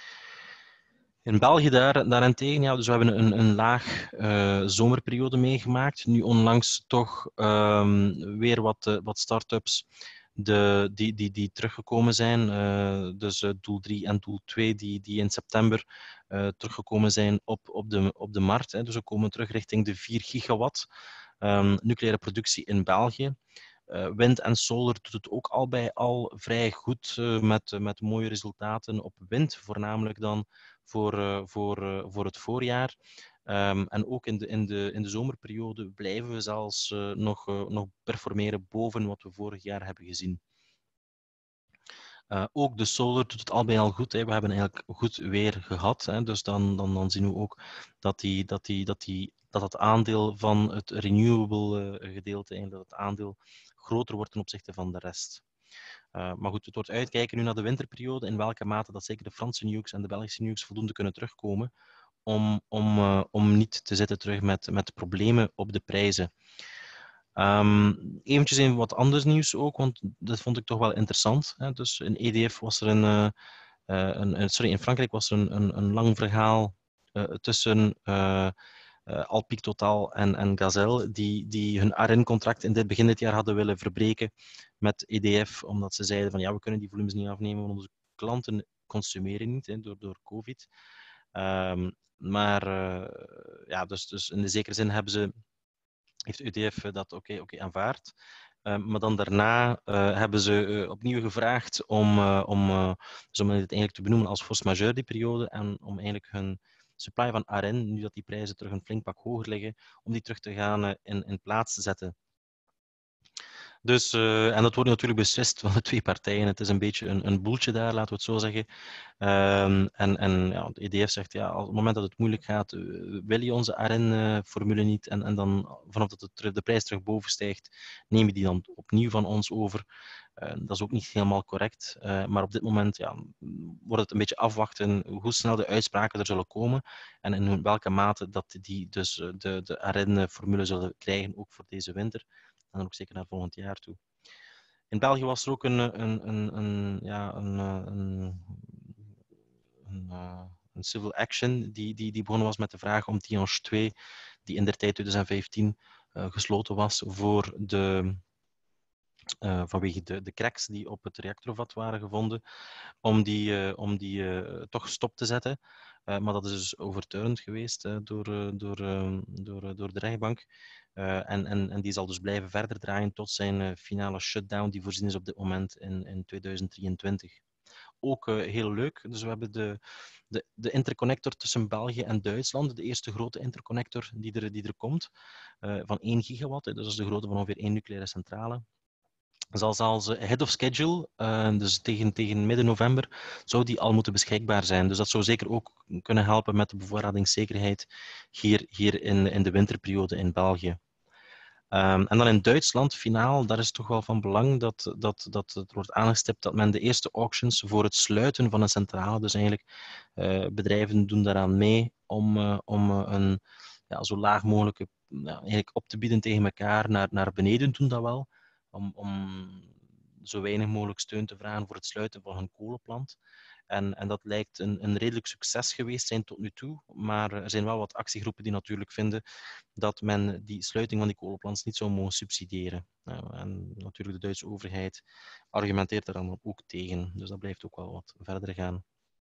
In België daar, daarentegen, ja, dus we hebben een, een laag uh, zomerperiode meegemaakt. Nu onlangs toch um, weer wat, uh, wat start-ups de, die, die, die teruggekomen zijn. Uh, dus uh, doel drie en doel twee die, die in september uh, teruggekomen zijn op, op, de, op de markt. Hè. Dus we komen terug richting de vier gigawatt um, nucleaire productie in België. Uh, wind en solar doet het ook al bij al vrij goed uh, met, uh, met mooie resultaten op wind, voornamelijk dan voor, uh, voor, uh, voor het voorjaar. Um, en ook in de, in, de, in de zomerperiode blijven we zelfs uh, nog, uh, nog performeren boven wat we vorig jaar hebben gezien. Uh, ook de solar doet het al bij al goed. Hè. We hebben eigenlijk goed weer gehad. Hè. Dus dan, dan, dan zien we ook dat, die, dat, die, dat, die, dat het aandeel van het renewable uh, gedeelte, dat het aandeel groter wordt ten opzichte van de rest. Uh, maar goed, het wordt uitkijken nu naar de winterperiode, in welke mate dat zeker de Franse nukes en de Belgische nukes voldoende kunnen terugkomen om, om, uh, om niet te zitten terug met, met problemen op de prijzen. Um, eventjes even wat anders nieuws ook, want dat vond ik toch wel interessant. Hè. Dus in E D F was er een, uh, een, een sorry, in Frankrijk was er een, een, een lang verhaal uh, tussen uh, uh, Alpiq Total en, en Gazelle, die, die hun A R E N-contract in dit begin dit jaar hadden willen verbreken met E D F, omdat ze zeiden van ja, we kunnen die volumes niet afnemen, want onze klanten consumeren niet hè, door, door COVID. Um, maar uh, ja, dus, dus in de zekere zin hebben ze heeft E D F dat oké okay, okay, aanvaard. Uh, maar dan daarna uh, hebben ze uh, opnieuw gevraagd om, uh, om, uh, dus om het eigenlijk te benoemen als force majeure die periode en om eigenlijk hun supply van A R E N, nu dat die prijzen terug een flink pak hoger liggen, om die terug te gaan uh, in, in plaats te zetten. Dus, uh, en dat wordt natuurlijk beslist van de twee partijen. Het is een beetje een, een boeltje daar, laten we het zo zeggen. Um, en en ja, de E D F zegt, ja, op het moment dat het moeilijk gaat, uh, wil je onze A R E N-formule uh, niet. En, en dan, vanaf dat het, de prijs terug boven stijgt, neem je die dan opnieuw van ons over. Uh, dat is ook niet helemaal correct. Uh, maar op dit moment ja, wordt het een beetje afwachten hoe snel de uitspraken er zullen komen. En in welke mate dat die dus de, de A R E N-formule zullen krijgen, ook voor deze winter. En ook zeker naar volgend jaar toe. In België was er ook een, een, een, een, ja, een, een, een, een civil action die, die, die begonnen was met de vraag om Tihange twee, die in der tijd twintig vijftien uh, gesloten was voor de, uh, vanwege de, de cracks die op het reactorvat waren gevonden, om die, uh, om die uh, toch stop te zetten. Uh, maar dat is dus overturned geweest uh, door, uh, door, uh, door, uh, door de rechtbank. Uh, en, en, en die zal dus blijven verder draaien tot zijn uh, finale shutdown, die voorzien is op dit moment in, in tweeduizend drieëntwintig. Ook uh, heel leuk. Dus we hebben de, de, de interconnector tussen België en Duitsland, de eerste grote interconnector die er, die er komt, uh, van één gigawatt. Dus dat is de grootte van ongeveer één nucleaire centrale. zal zelfs ahead of schedule, uh, dus tegen, tegen midden november, zou die al moeten beschikbaar zijn. Dus dat zou zeker ook kunnen helpen met de bevoorradingszekerheid hier, hier in, in de winterperiode in België. Um, en dan in Duitsland, finaal, daar is toch wel van belang dat, dat, dat het wordt aangestipt dat men de eerste auctions voor het sluiten van een centrale, dus eigenlijk uh, bedrijven doen daaraan mee om, uh, om uh, een ja, zo laag mogelijke ja, eigenlijk op te bieden tegen elkaar, naar, naar beneden doen dat wel, om, om zo weinig mogelijk steun te vragen voor het sluiten van een kolenplant. En, en dat lijkt een, een redelijk succes geweest zijn tot nu toe, maar er zijn wel wat actiegroepen die natuurlijk vinden dat men die sluiting van die kolenplants niet zou mogen subsidiëren. En natuurlijk de Duitse overheid argumenteert daar dan ook tegen, dus dat blijft ook wel wat verder gaan.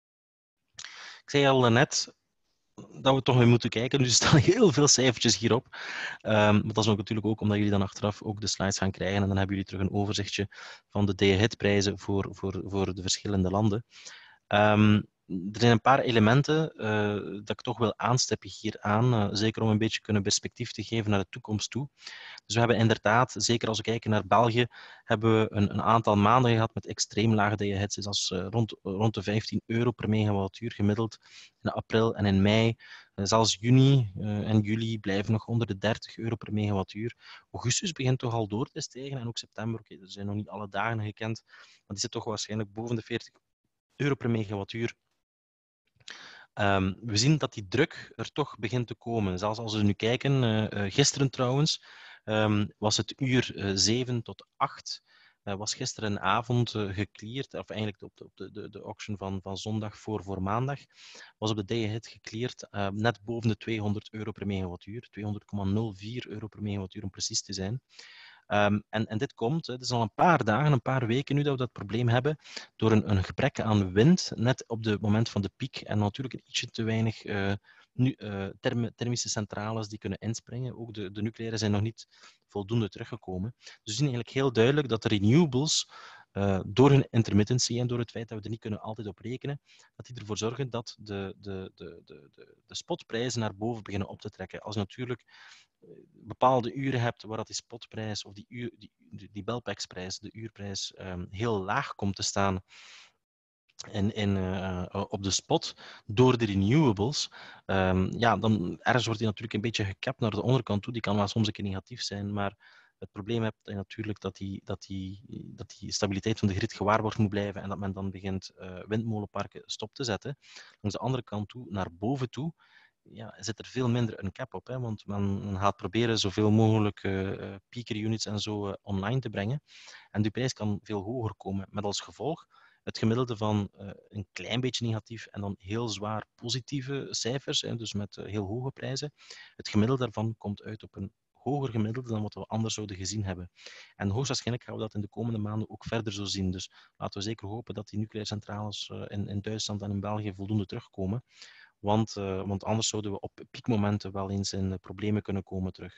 Ik zei al net dat we toch weer moeten kijken, dus er staan heel veel cijfertjes hierop. Um, maar dat is ook natuurlijk ook omdat jullie dan achteraf ook de slides gaan krijgen en dan hebben jullie terug een overzichtje van de day-ahead-prijzen voor, voor, voor de verschillende landen. Um, er zijn een paar elementen uh, dat ik toch wil aanstippen hieraan, uh, zeker om een beetje kunnen perspectief te geven naar de toekomst toe. Dus we hebben inderdaad, zeker als we kijken naar België, hebben we een, een aantal maanden gehad met extreem lage day-aheads, dus als uh, rond, rond de vijftien euro per megawattuur gemiddeld in april en in mei. Uh, zelfs juni uh, en juli blijven nog onder de dertig euro per megawattuur. Augustus begint toch al door te stijgen en ook september, oké, okay, er zijn nog niet alle dagen gekend, maar die zit toch waarschijnlijk boven de veertig euro per megawattuur. Um, we zien dat die druk er toch begint te komen. Zelfs als we nu kijken, uh, gisteren trouwens, um, was het uur uh, zeven tot acht, uh, was gisterenavond uh, gecleared, of eigenlijk op de, op de, de, de auction van, van zondag voor, voor maandag, was op de day-ahead gecleared uh, net boven de tweehonderd euro per megawattuur, tweehonderd komma nul vier euro per megawattuur om precies te zijn. Um, en, en dit komt, het is al een paar dagen, een paar weken nu dat we dat probleem hebben, door een, een gebrek aan wind, net op het moment van de piek, en natuurlijk een ietsje te weinig uh, nu, uh, therm, thermische centrales die kunnen inspringen. Ook de, de nucleaire zijn nog niet voldoende teruggekomen. Dus we zien eigenlijk heel duidelijk dat de renewables, uh, door hun intermittency en door het feit dat we er niet kunnen altijd op rekenen, dat die ervoor zorgen dat de, de, de, de, de, de spotprijzen naar boven beginnen op te trekken. Als je natuurlijk bepaalde uren hebt waar dat die spotprijs of die, uur, die, die Belpex-prijs, de uurprijs, um, heel laag komt te staan in, in, uh, op de spot door de renewables, um, ja, dan ergens wordt die natuurlijk een beetje gekapt naar de onderkant toe. Die kan wel soms een keer negatief zijn, maar het probleem hebt je natuurlijk dat die, dat, die, dat die stabiliteit van de grid gewaarborgd moet blijven en dat men dan begint uh, windmolenparken stop te zetten. Langs de andere kant toe, naar boven toe, ja, zit er veel minder een cap op, hè, want men gaat proberen zoveel mogelijk uh, peaker units en zo uh, online te brengen. En die prijs kan veel hoger komen, met als gevolg het gemiddelde van uh, een klein beetje negatief en dan heel zwaar positieve cijfers, hè, dus met uh, heel hoge prijzen. Het gemiddelde daarvan komt uit op een hoger gemiddelde dan wat we anders zouden gezien hebben. En hoogstwaarschijnlijk gaan we dat in de komende maanden ook verder zo zien. Dus laten we zeker hopen dat die nucleaire centrales uh, in, in Duitsland en in België voldoende terugkomen. Want, uh, want anders zouden we op piekmomenten wel eens in uh, problemen kunnen komen terug.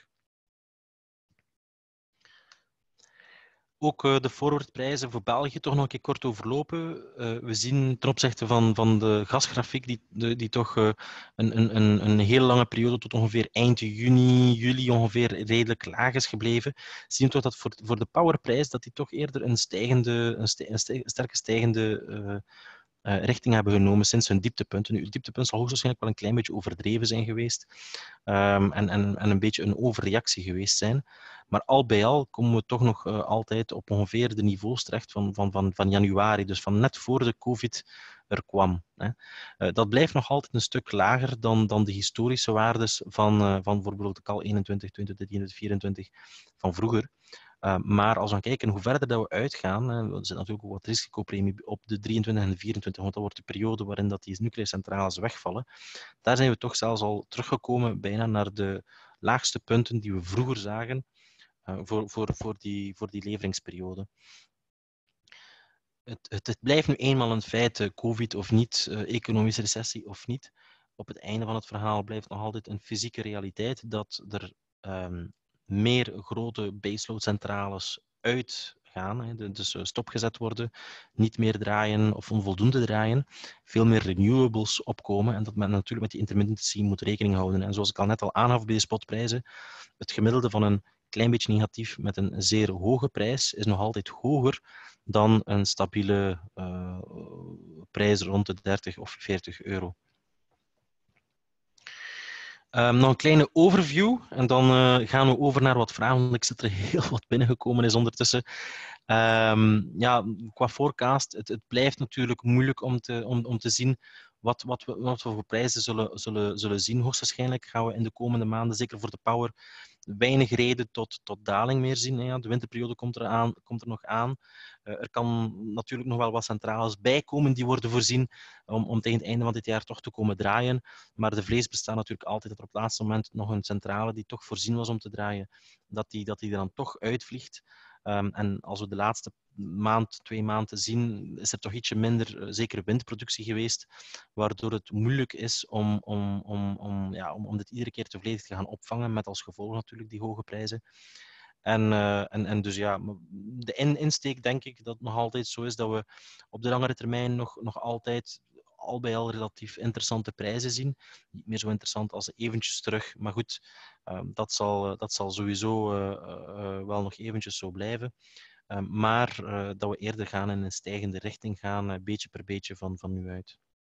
Ook uh, de forwardprijzen voor België toch nog een keer kort overlopen. Uh, we zien ten opzichte van, van de gasgrafiek, die, de, die toch uh, een, een, een heel lange periode tot ongeveer eind juni, juli ongeveer redelijk laag is gebleven. Zien we toch dat voor, voor de powerprijs dat die toch eerder een, stijgende, een, st een, st een sterke stijgende uh, Uh, richting hebben genomen sinds hun dieptepunten. Nu, het dieptepunt zal hoogstwaarschijnlijk wel een klein beetje overdreven zijn geweest um, en, en, en een beetje een overreactie geweest zijn. Maar al bij al komen we toch nog uh, altijd op ongeveer de niveaus terecht van, van, van, van januari, dus van net voor de COVID er kwam. Hè. Uh, dat blijft nog altijd een stuk lager dan, dan de historische waardes van, uh, van bijvoorbeeld de C A L eenentwintig, twintig, drieëntwintig, vierentwintig van vroeger. Uh, maar als we kijken hoe verder dat we uitgaan, uh, er zit natuurlijk ook wat risicopremie op de drieëntwintig en de vierentwintig, want dat wordt de periode waarin dat die nucleaire centrales wegvallen. Daar zijn we toch zelfs al teruggekomen bijna naar de laagste punten die we vroeger zagen uh, voor, voor, voor, die, voor die leveringsperiode. Het, het, het blijft nu eenmaal een feit, uh, COVID of niet, uh, economische recessie of niet. Op het einde van het verhaal blijft nog altijd een fysieke realiteit dat er um, meer grote baseload-centrales uitgaan, dus stopgezet worden, niet meer draaien of onvoldoende draaien, veel meer renewables opkomen en dat men natuurlijk met die intermittency moet rekening houden. En zoals ik al net al aangaf bij de spotprijzen, het gemiddelde van een klein beetje negatief, met een zeer hoge prijs, is nog altijd hoger dan een stabiele uh, prijs rond de dertig of veertig euro. Um, nog een kleine overview en dan uh, gaan we over naar wat vragen, want ik zit er heel wat binnengekomen is ondertussen. Um, ja, qua forecast, het, het blijft natuurlijk moeilijk om te, om, om te zien wat, wat, we, wat we voor prijzen zullen, zullen, zullen zien. Hoogstwaarschijnlijk gaan we in de komende maanden, zeker voor de power, weinig reden tot, tot daling meer zien. Ja, de winterperiode komt er, aan, komt er nog aan. Uh, er kan natuurlijk nog wel wat centrales bijkomen die worden voorzien om, om tegen het einde van dit jaar toch te komen draaien. Maar de vrees bestaat natuurlijk altijd dat er op het laatste moment nog een centrale die toch voorzien was om te draaien, dat die, dat die er dan toch uitvliegt. Um, en als we de laatste maand, twee maanden zien, is er toch ietsje minder uh, zeker windproductie geweest, waardoor het moeilijk is om, om, om, om, ja, om, om dit iedere keer te volledig te gaan opvangen, met als gevolg natuurlijk die hoge prijzen. En, uh, en, en dus ja, de in insteek denk ik dat het nog altijd zo is dat we op de langere termijn nog, nog altijd al bij al relatief interessante prijzen zien. Niet meer zo interessant als eventjes terug, maar goed, uh, dat, zal, dat zal sowieso uh, uh, wel nog eventjes zo blijven. Uh, maar uh, dat we eerder gaan in een stijgende richting gaan, uh, beetje per beetje van, van nu uit.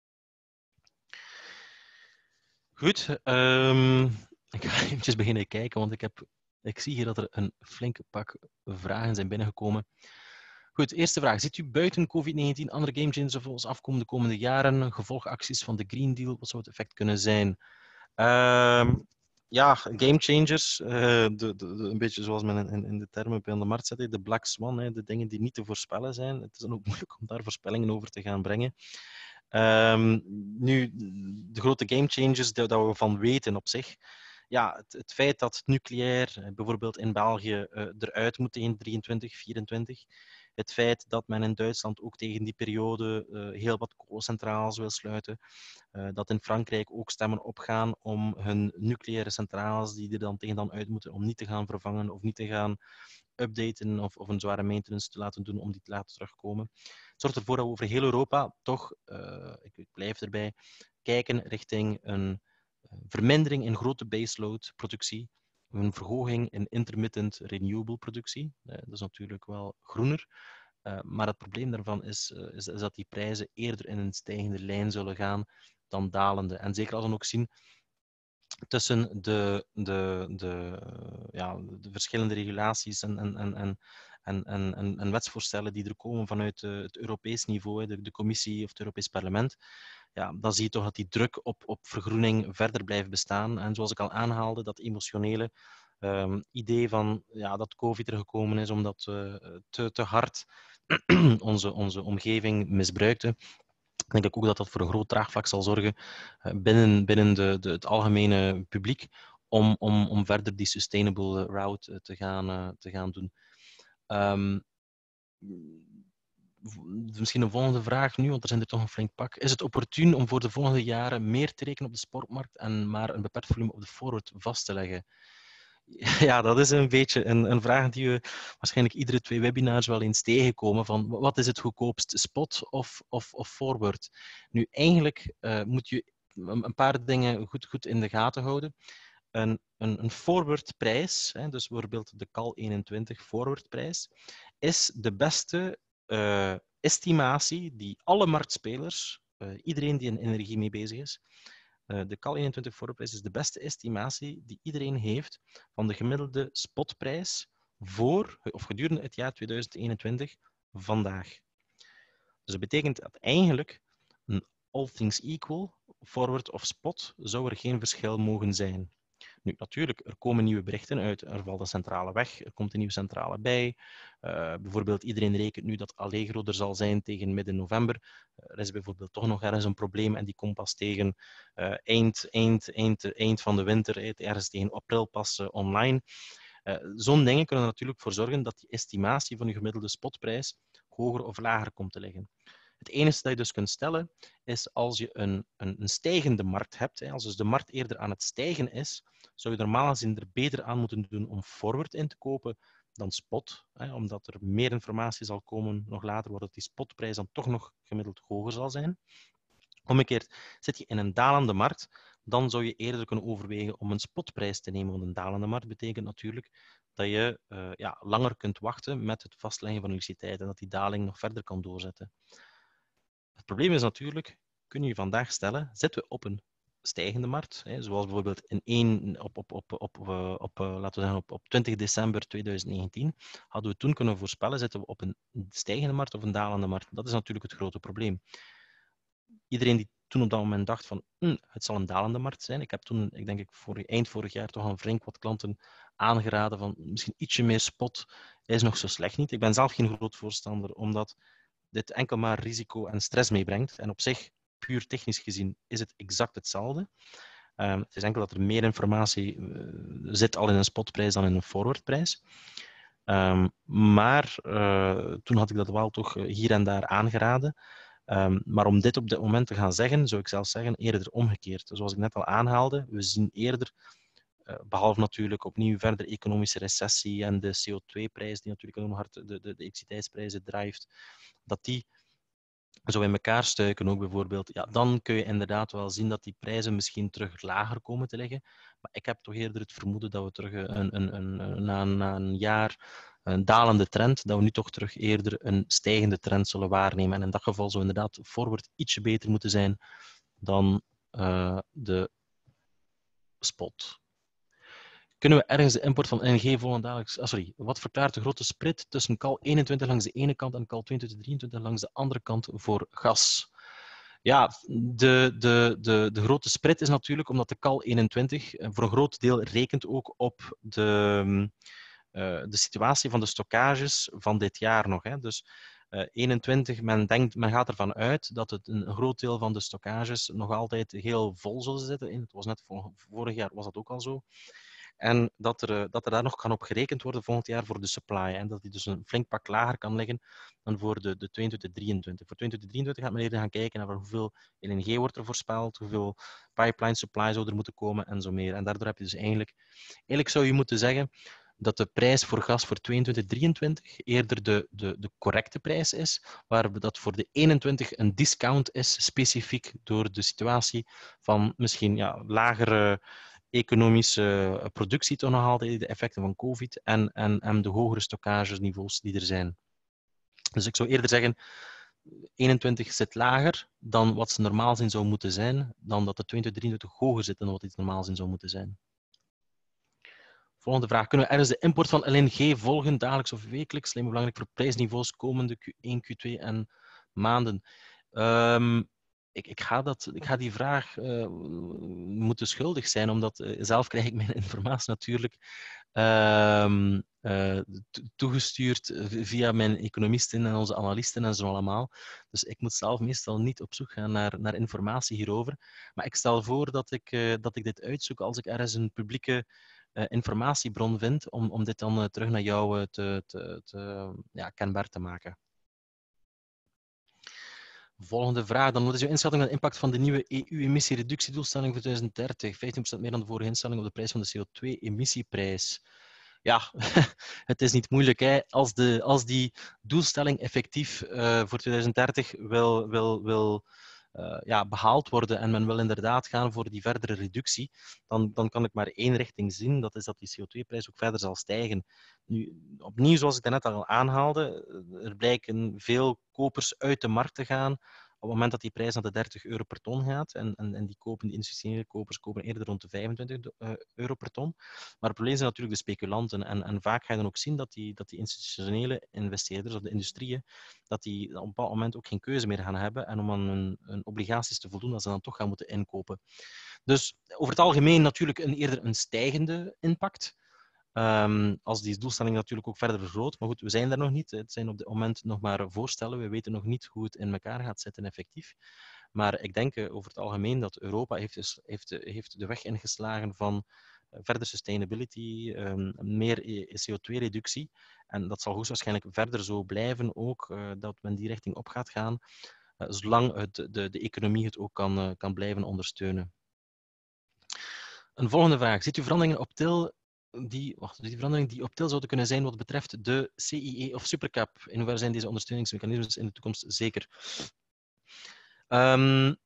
Goed, um, ik ga eventjes beginnen kijken, want ik, heb, ik zie hier dat er een flinke pak vragen zijn binnengekomen. Goed, eerste vraag. Ziet u buiten COVID negentien andere game changers voor ons afkomen de komende jaren? Gevolgacties van de Green Deal, wat zou het effect kunnen zijn? Um, ja, game changers, uh, de, de, de, een beetje zoals men in, in de termen bij de markt zet, de black swan, hè, de dingen die niet te voorspellen zijn. Het is dan ook moeilijk om daar voorspellingen over te gaan brengen. Um, nu, de grote game changers dat we van weten op zich. Ja, het, het feit dat nucleair bijvoorbeeld in België uh, eruit moet tegen drieëntwintig, vierentwintig. Het feit dat men in Duitsland ook tegen die periode uh, heel wat kolencentrales wil sluiten. Uh, dat in Frankrijk ook stemmen opgaan om hun nucleaire centrales die er dan tegen dan uit moeten, om niet te gaan vervangen of niet te gaan updaten of, of een zware maintenance te laten doen om die te laten terugkomen. Het zorgt ervoor dat we over heel Europa toch, uh, ik, ik blijf erbij, kijken richting een vermindering in grote baseload productie, een verhoging in intermittent renewable productie. Uh, dat is natuurlijk wel groener. Uh, maar het probleem daarvan is, uh, is, is dat die prijzen eerder in een stijgende lijn zullen gaan dan dalende. En zeker als we ook zien tussen de, de, de, ja, de verschillende regulaties en, en, en, en, en, en, en wetsvoorstellen die er komen vanuit het Europees niveau, de, de Commissie of het Europees Parlement, ja, dan zie je toch dat die druk op, op vergroening verder blijft bestaan. En zoals ik al aanhaalde, dat emotionele um, idee van ja, dat COVID er gekomen is omdat we te, te hard onze, onze omgeving misbruikten, denk ik ook dat dat voor een groot draagvlak zal zorgen binnen, binnen de, de, het algemene publiek om, om, om verder die sustainable route te gaan, te gaan doen. Um, misschien een volgende vraag nu, want er zijn er toch een flink pak. Is het opportun om voor de volgende jaren meer te rekenen op de sportmarkt en maar een beperkt volume op de forward vast te leggen? Ja, dat is een beetje een, een vraag die we waarschijnlijk iedere twee webinars wel eens tegenkomen. Van wat is het goedkoopst, spot of, of, of forward? Nu, eigenlijk uh, moet je een paar dingen goed, goed in de gaten houden. Een, een, een forwardprijs, hè, dus bijvoorbeeld de C A L eenentwintig forwardprijs, is de beste uh, estimatie die alle marktspelers, uh, iedereen die in energie mee bezig is, Uh, de C A L eenentwintig forwardprijs is de beste estimatie die iedereen heeft van de gemiddelde spotprijs voor of gedurende het jaar tweeduizend eenentwintig vandaag. Dus dat betekent dat eigenlijk een all things equal, forward of spot, zou er geen verschil mogen zijn. Nu, natuurlijk, er komen nieuwe berichten uit. Er valt een centrale weg, er komt een nieuwe centrale bij. Uh, bijvoorbeeld, iedereen rekent nu dat Allegro er zal zijn tegen midden november. Uh, er is bijvoorbeeld toch nog ergens een probleem en die komt pas tegen uh, eind, eind, eind, eind van de winter, ergens tegen april pas uh, online. Uh, Zo'n dingen kunnen er natuurlijk voor zorgen dat die estimatie van je gemiddelde spotprijs hoger of lager komt te liggen. Het enige dat je dus kunt stellen, is als je een, een, een stijgende markt hebt, hè, als dus de markt eerder aan het stijgen is, zou je normaal gezien er beter aan moeten doen om forward in te kopen dan spot, hè, omdat er meer informatie zal komen nog later, waardoor die spotprijs dan toch nog gemiddeld hoger zal zijn. Omgekeerd, zit je in een dalende markt, dan zou je eerder kunnen overwegen om een spotprijs te nemen. Want een dalende markt betekent natuurlijk dat je uh, ja, langer kunt wachten met het vastleggen van elektriciteit en dat die daling nog verder kan doorzetten. Het probleem is natuurlijk, kun je je vandaag stellen, zitten we op een stijgende markt, hè, zoals bijvoorbeeld in één, op, op, op, op, op, op, laten we zeggen, op, op twintig december tweeduizend negentien, hadden we toen kunnen voorspellen, zitten we op een stijgende markt of een dalende markt. Dat is natuurlijk het grote probleem. Iedereen die toen op dat moment dacht van, hm, het zal een dalende markt zijn. Ik heb toen, ik denk ik, voor, eind vorig jaar toch al flink wat klanten aangeraden van misschien ietsje meer spot is nog zo slecht niet. Ik ben zelf geen groot voorstander, omdat dit enkel maar risico en stress meebrengt. En op zich, puur technisch gezien, is het exact hetzelfde. Um, het is enkel dat er meer informatie uh, zit al in een spotprijs dan in een forwardprijs. Um, maar uh, toen had ik dat wel toch hier en daar aangeraden. Um, maar om dit op dit moment te gaan zeggen, zou ik zelfs zeggen eerder omgekeerd. Zoals ik net al aanhaalde, we zien eerder, uh, behalve natuurlijk opnieuw verder economische recessie en de C O twee prijs, die natuurlijk ook nog hard de, de, de elektriciteitsprijzen drijft, dat die zo in elkaar stuiken ook bijvoorbeeld, ja, dan kun je inderdaad wel zien dat die prijzen misschien terug lager komen te liggen. Maar ik heb toch eerder het vermoeden dat we terug een, een, een, na, na een jaar een dalende trend, dat we nu toch terug eerder een stijgende trend zullen waarnemen. En in dat geval zou inderdaad forward ietsje beter moeten zijn dan uh, de spot. Kunnen we ergens de import van energie volgend dagelijks... Ah, sorry. Wat verklaart de grote split tussen kal eenentwintig langs de ene kant en kal tweeëntwintig drieëntwintig langs de andere kant voor gas? Ja, de, de, de, de grote spread is natuurlijk omdat de kal eenentwintig voor een groot deel rekent ook op de, uh, de situatie van de stockages van dit jaar nog. Hè. Dus uh, eenentwintig, men, denkt, men gaat ervan uit dat het een groot deel van de stockages nog altijd heel vol zullen zitten. Het was net vorig jaar was dat ook al zo. En dat er, dat er daar nog kan op gerekend worden volgend jaar voor de supply. En dat die dus een flink pak lager kan liggen dan voor de, de tweeëntwintig drieëntwintig. Voor tweeëntwintig drieëntwintig gaat men eerder gaan kijken naar hoeveel L N G wordt er voorspeld, hoeveel pipeline supply zou er moeten komen en zo meer. En daardoor heb je dus eigenlijk... Eigenlijk zou je moeten zeggen dat de prijs voor gas voor tweeëntwintig drieëntwintig eerder de, de, de correcte prijs is, waar dat voor de eenentwintig een discount is, specifiek door de situatie van misschien ja, lagere economische productie toch nog altijd, de effecten van COVID en, en, en de hogere stockagesniveaus die er zijn. Dus ik zou eerder zeggen, eenentwintig zit lager dan wat ze normaal zien zou moeten zijn, dan dat de tweeëntwintig drieëntwintig hoger zit dan wat iets normaal zien zou moeten zijn. Volgende vraag. Kunnen we ergens de import van L N G volgen, dagelijks of wekelijks? Lijkt me belangrijk voor prijsniveaus komende Q één, Q twee en maanden. Um, Ik, ik, ga dat, ik ga die vraag uh, moeten schuldig zijn, omdat uh, zelf krijg ik mijn informatie natuurlijk uh, uh, toegestuurd via mijn economisten en onze analisten en zo allemaal. Dus ik moet zelf meestal niet op zoek gaan naar, naar informatie hierover. Maar ik stel voor dat ik, uh, dat ik dit uitzoek als ik ergens een publieke uh, informatiebron vind, om, om dit dan uh, terug naar jou uh, te, te, te, ja, kenbaar te maken. Volgende vraag dan. Wat is uw inschatting van de impact van de nieuwe E U-emissiereductiedoelstelling voor twintig dertig? vijftien procent meer dan de vorige instelling op de prijs van de C O twee emissieprijs. Ja, het is niet moeilijk. Hè. Als, de, als die doelstelling effectief uh, voor twintig dertig wil, wil, wil uh, ja, behaald worden en men wil inderdaad gaan voor die verdere reductie, dan, dan kan ik maar één richting zien. Dat is dat die C O twee prijs ook verder zal stijgen. Nu, opnieuw, zoals ik daarnet al aanhaalde, er blijken veel kopers uit de markt te gaan op het moment dat die prijs naar de dertig euro per ton gaat. En, en, en die, kopen, die institutionele kopers kopen eerder rond de vijfentwintig euro per ton. Maar het probleem zijn natuurlijk de speculanten. En, en vaak ga je dan ook zien dat die, dat die institutionele investeerders of de industrieën, dat die op een bepaald moment ook geen keuze meer gaan hebben. En om aan hun, hun obligaties te voldoen, dat ze dan toch gaan moeten inkopen. Dus over het algemeen natuurlijk een, eerder een stijgende impact. Um, als die doelstelling natuurlijk ook verder vergroot. Maar goed, we zijn daar nog niet. Het zijn op dit moment nog maar voorstellen. We weten nog niet hoe het in elkaar gaat zitten effectief. Maar ik denk uh, over het algemeen dat Europa heeft, dus, heeft, heeft de weg ingeslagen van uh, verder sustainability, um, meer C O twee reductie. En dat zal hoogstwaarschijnlijk verder zo blijven ook, uh, dat men die richting op gaat gaan, uh, zolang het, de, de economie het ook kan, uh, kan blijven ondersteunen. Een volgende vraag. Ziet u veranderingen op til Die, wacht, die veranderingen die op til zouden kunnen zijn wat betreft de C I E of Supercap? In hoeverre zijn deze ondersteuningsmechanismes in de toekomst zeker? Um,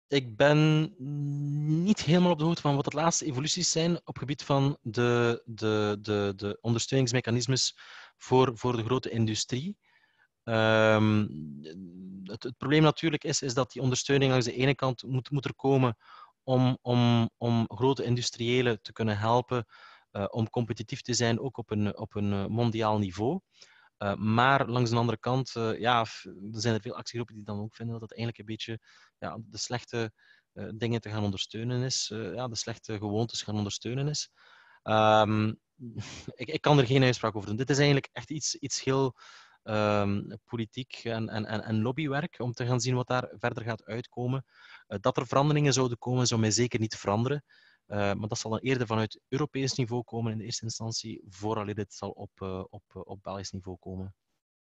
Ik ben niet helemaal op de hoogte van wat de laatste evoluties zijn op het gebied van de, de, de, de ondersteuningsmechanismes voor, voor de grote industrie. Um, het, het probleem natuurlijk is, is dat die ondersteuning langs de ene kant moet, moet er komen om, om, om grote industriëlen te kunnen helpen uh, om competitief te zijn, ook op een, op een mondiaal niveau. Uh, maar langs de andere kant, uh, ja, er zijn er veel actiegroepen die dan ook vinden dat het eigenlijk een beetje ja, de slechte uh, dingen te gaan ondersteunen is, uh, ja, de slechte gewoontes gaan ondersteunen is. Um, ik, ik kan er geen uitspraak over doen. Dit is eigenlijk echt iets, iets heel um, politiek en, en, en lobbywerk om te gaan zien wat daar verder gaat uitkomen. Uh, dat er veranderingen zouden komen, zou mij zeker niet veranderen. Uh, maar dat zal dan eerder vanuit Europees niveau komen in de eerste instantie, vooraleer dit zal op, uh, op, uh, op Belgisch niveau komen.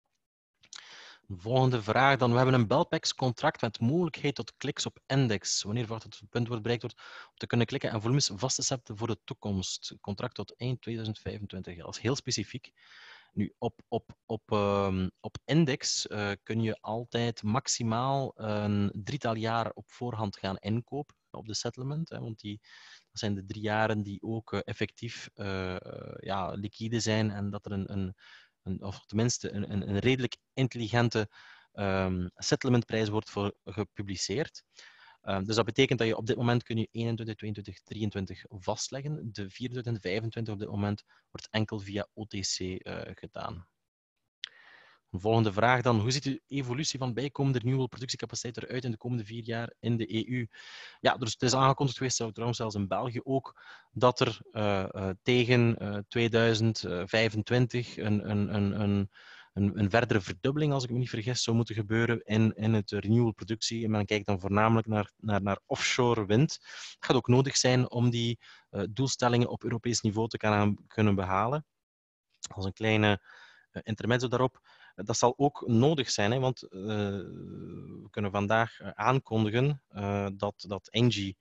Volgende vraag dan. We hebben een Belpex-contract met mogelijkheid tot kliks op index. Wanneer verwacht het punt wordt bereikt wordt om te kunnen klikken en volumes vast te zetten voor de toekomst. Contract tot eind tweeduizend vijfentwintig. Dat is heel specifiek. Nu, op, op, op, um, op index uh, kun je altijd maximaal een drietal jaar op voorhand gaan inkopen op de settlement. Hè, want die, dat zijn de drie jaren die ook uh, effectief uh, ja, liquide zijn en dat er een, een, een of tenminste een, een, een redelijk intelligente um, settlementprijs wordt voor gepubliceerd. Um, dus dat betekent dat je op dit moment kun je eenentwintig, tweeëntwintig, drieëntwintig vastleggen. De vierentwintig en vijfentwintig op dit moment wordt enkel via O T C uh, gedaan. Een volgende vraag dan. Hoe ziet de evolutie van bijkomende renewable productiecapaciteit eruit in de komende vier jaar in de E U? Ja, dus het is aangekondigd geweest, trouwens zelfs in België ook, dat er uh, uh, tegen uh, tweeduizend vijfentwintig een, een, een, een, een, een verdere verdubbeling, als ik me niet vergis, zou moeten gebeuren in, in het renewable productie. En men kijkt dan voornamelijk naar, naar, naar offshore wind. Het gaat ook nodig zijn om die uh, doelstellingen op Europees niveau te kan, kunnen behalen. Als een kleine uh, intermezzo daarop. Dat zal ook nodig zijn, hè, want uh, we kunnen vandaag uh, aankondigen uh, dat, dat Engie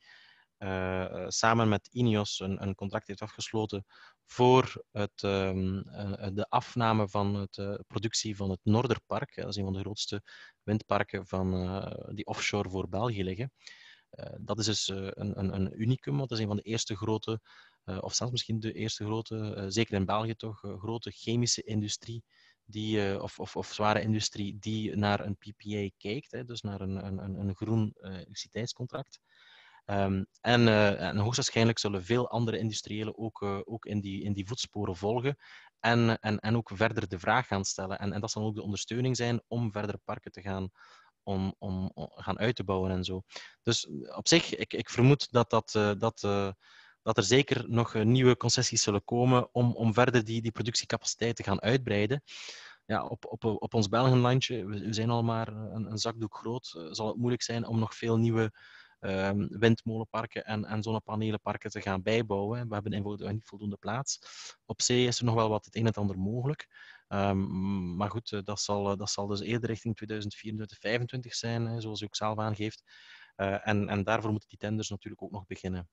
uh, samen met Ineos een, een contract heeft afgesloten voor het, um, uh, de afname van de uh, productie van het Noorderpark. Dat is een van de grootste windparken van, uh, die offshore voor België liggen. Uh, dat is dus uh, een, een, een unicum, want dat is een van de eerste grote, uh, of zelfs misschien de eerste grote, uh, zeker in België toch, uh, grote chemische industrie die, uh, of, of, of zware industrie die naar een P P A kijkt, hè, dus naar een, een, een groen uh, elektriciteitscontract. Um, en, uh, en hoogstwaarschijnlijk zullen veel andere industriëlen ook, uh, ook in, die, in die voetsporen volgen en, en, en ook verder de vraag gaan stellen. En, en dat zal ook de ondersteuning zijn om verdere parken te gaan, om, om, om gaan uit te bouwen en zo. Dus op zich, ik, ik vermoed dat, dat, uh, dat, uh, dat er zeker nog uh, nieuwe concessies zullen komen om, om verder die, die productiecapaciteit te gaan uitbreiden. Ja, op, op, op ons Belgenlandje, we, we zijn al maar een, een zakdoek groot, uh, zal het moeilijk zijn om nog veel nieuwe um, windmolenparken en, en zonnepanelenparken te gaan bijbouwen. We hebben eenvoudig niet voldoende plaats. Op zee is er nog wel wat het een en het ander mogelijk. Um, maar goed, uh, dat, zal, uh, dat zal dus eerder richting tweeduizend vierentwintig, vijfentwintig zijn, hè, zoals u ook zelf aangeeft. Uh, en, en daarvoor moeten die tenders natuurlijk ook nog beginnen.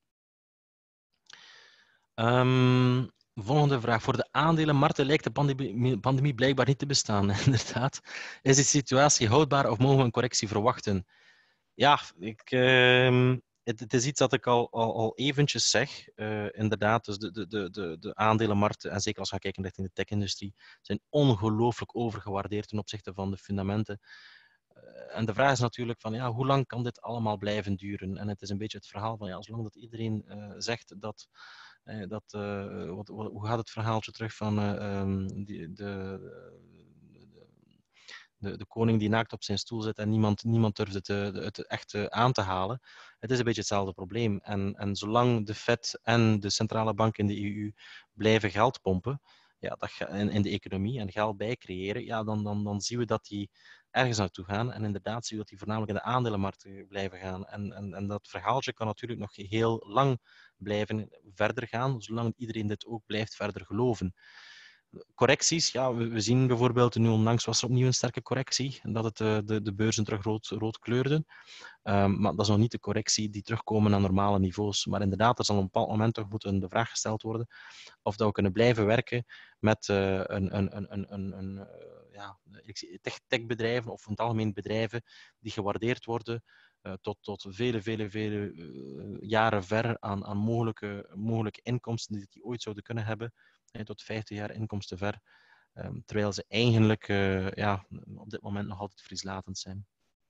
Um, volgende vraag. Voor de aandelenmarkten lijkt de pandemie, pandemie blijkbaar niet te bestaan. Inderdaad. Is de situatie houdbaar of mogen we een correctie verwachten? Ja, ik, uh, het, het is iets dat ik al, al, al eventjes zeg. Uh, inderdaad, dus de, de, de, de aandelenmarkten, en zeker als we gaan kijken richting de tech-industrie, zijn ongelooflijk overgewaardeerd ten opzichte van de fundamenten. Uh, en de vraag is natuurlijk van, ja, hoe lang kan dit allemaal blijven duren? En het is een beetje het verhaal van, ja, zolang dat iedereen uh, zegt dat... Uh, dat uh, wat, wat, hoe gaat het verhaaltje terug van uh, um, die, de, de, de, de koning die naakt op zijn stoel zit en niemand, niemand durft het, het echt aan te halen? Het is een beetje hetzelfde probleem. En, en zolang de Fed en de centrale bank in de E U blijven geld pompen, ja, dat, in, in de economie en geld bijcreëren, ja, dan, dan, dan zien we dat die ergens naartoe gaan. En inderdaad zien we dat die voornamelijk in de aandelenmarkten blijven gaan. En, en, en dat verhaaltje kan natuurlijk nog heel lang blijven verder gaan, zolang iedereen dit ook blijft verder geloven. Correcties, ja, we, we zien bijvoorbeeld, nu onlangs was er opnieuw een sterke correctie, dat het uh, de, de beurzen terug rood, rood kleurden. Um, maar dat is nog niet de correctie die terugkomen naar normale niveaus. Maar inderdaad, er zal op een bepaald moment toch moeten de vraag gesteld worden of dat we kunnen blijven werken met uh, een, een, een, een, een, een uh, ja, tech, techbedrijven of in het algemeen bedrijven die gewaardeerd worden uh, tot, tot vele, vele, vele uh, jaren ver aan, aan mogelijke, mogelijke inkomsten die die ooit zouden kunnen hebben. Uh, tot vijftig jaar inkomsten ver. Um, terwijl ze eigenlijk uh, ja, op dit moment nog altijd vrieslatend zijn.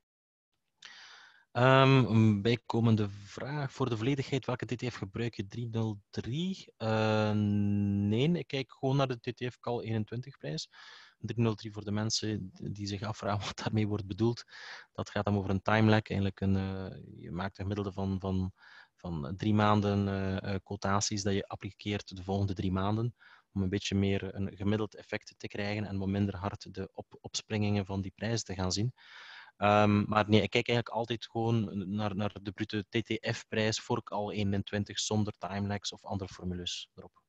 Um, een bijkomende vraag voor de volledigheid. Welke T T F gebruik je? driehonderddrie? Uh, nee, ik kijk gewoon naar de T T F Cal eenentwintig prijs. driehonderddrie voor de mensen die zich afvragen wat daarmee wordt bedoeld. Dat gaat dan over een timelag. Eigenlijk een, uh, je maakt een gemiddelde van, van, van drie maanden uh, quotaties dat je appliceert de volgende drie maanden. Om een beetje meer een gemiddeld effect te krijgen en wat minder hard de op, opspringingen van die prijs te gaan zien. Um, maar nee, ik kijk eigenlijk altijd gewoon naar, naar de brute T T F-prijs voor Cal eenentwintig zonder timelags of andere formules erop.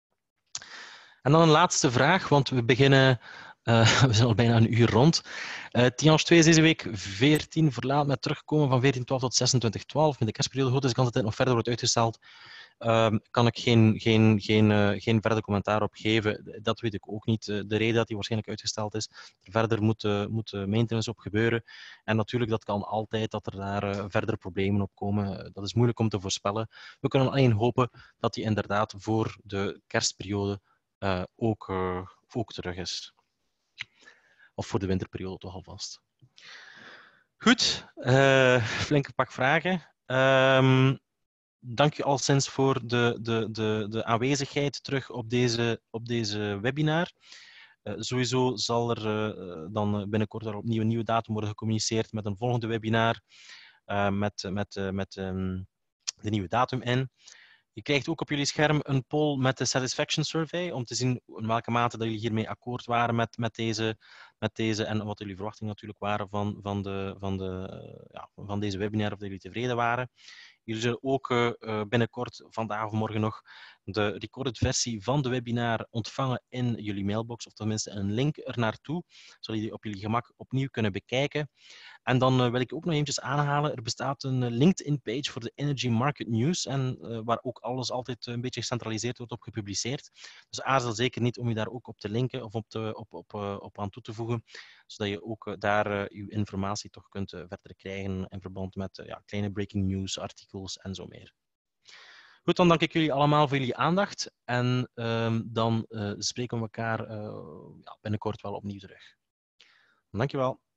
En dan een laatste vraag, want we beginnen, uh, we zijn al bijna een uur rond. Uh, Tihange twee is deze week veertien verlaat met terugkomen van veertien twaalf tot zesentwintig twaalf. Met de kerstperiode goed is de kans dat dit nog verder wordt uitgesteld. Um, kan ik geen, geen, geen, uh, geen verder commentaar op geven. Dat weet ik ook niet. Uh, de reden dat die waarschijnlijk uitgesteld is. Er verder moet, uh, moet uh, maintenance op gebeuren. En natuurlijk, dat kan altijd dat er daar uh, verdere problemen op komen. Uh, dat is moeilijk om te voorspellen. We kunnen alleen hopen dat die inderdaad voor de kerstperiode uh, ook, uh, ook terug is. Of voor de winterperiode toch alvast. Goed, uh, flinke pak vragen. Um, Dank je alleszins voor de, de, de, de aanwezigheid terug op deze, op deze webinar. Uh, sowieso zal er uh, dan binnenkort er opnieuw een nieuwe datum worden gecommuniceerd met een volgende webinar uh, met, met, uh, met um, de nieuwe datum in. Je krijgt ook op jullie scherm een poll met de Satisfaction Survey om te zien in welke mate dat jullie hiermee akkoord waren met, met, deze, met deze en wat jullie verwachtingen natuurlijk waren van, van, de, van, de, ja, van deze webinar, of dat jullie tevreden waren. Jullie zullen ook uh, binnenkort, vandaag of morgen nog, de recorded versie van de webinar ontvangen in jullie mailbox, of tenminste een link er naartoe, zodat jullie op jullie gemak opnieuw kunnen bekijken. En dan uh, wil ik ook nog eventjes aanhalen, er bestaat een LinkedIn-page voor de Energy Market News, en, uh, waar ook alles altijd een beetje gecentraliseerd wordt op gepubliceerd. Dus aarzel zeker niet om je daar ook op te linken of op, te, op, op, uh, op aan toe te voegen, zodat je ook uh, daar uh, je informatie toch kunt uh, verder krijgen in verband met uh, ja, kleine breaking news, artikels en zo meer. Goed, dan dank ik jullie allemaal voor jullie aandacht en uh, dan uh, spreken we elkaar uh, ja, binnenkort wel opnieuw terug. Dankjewel.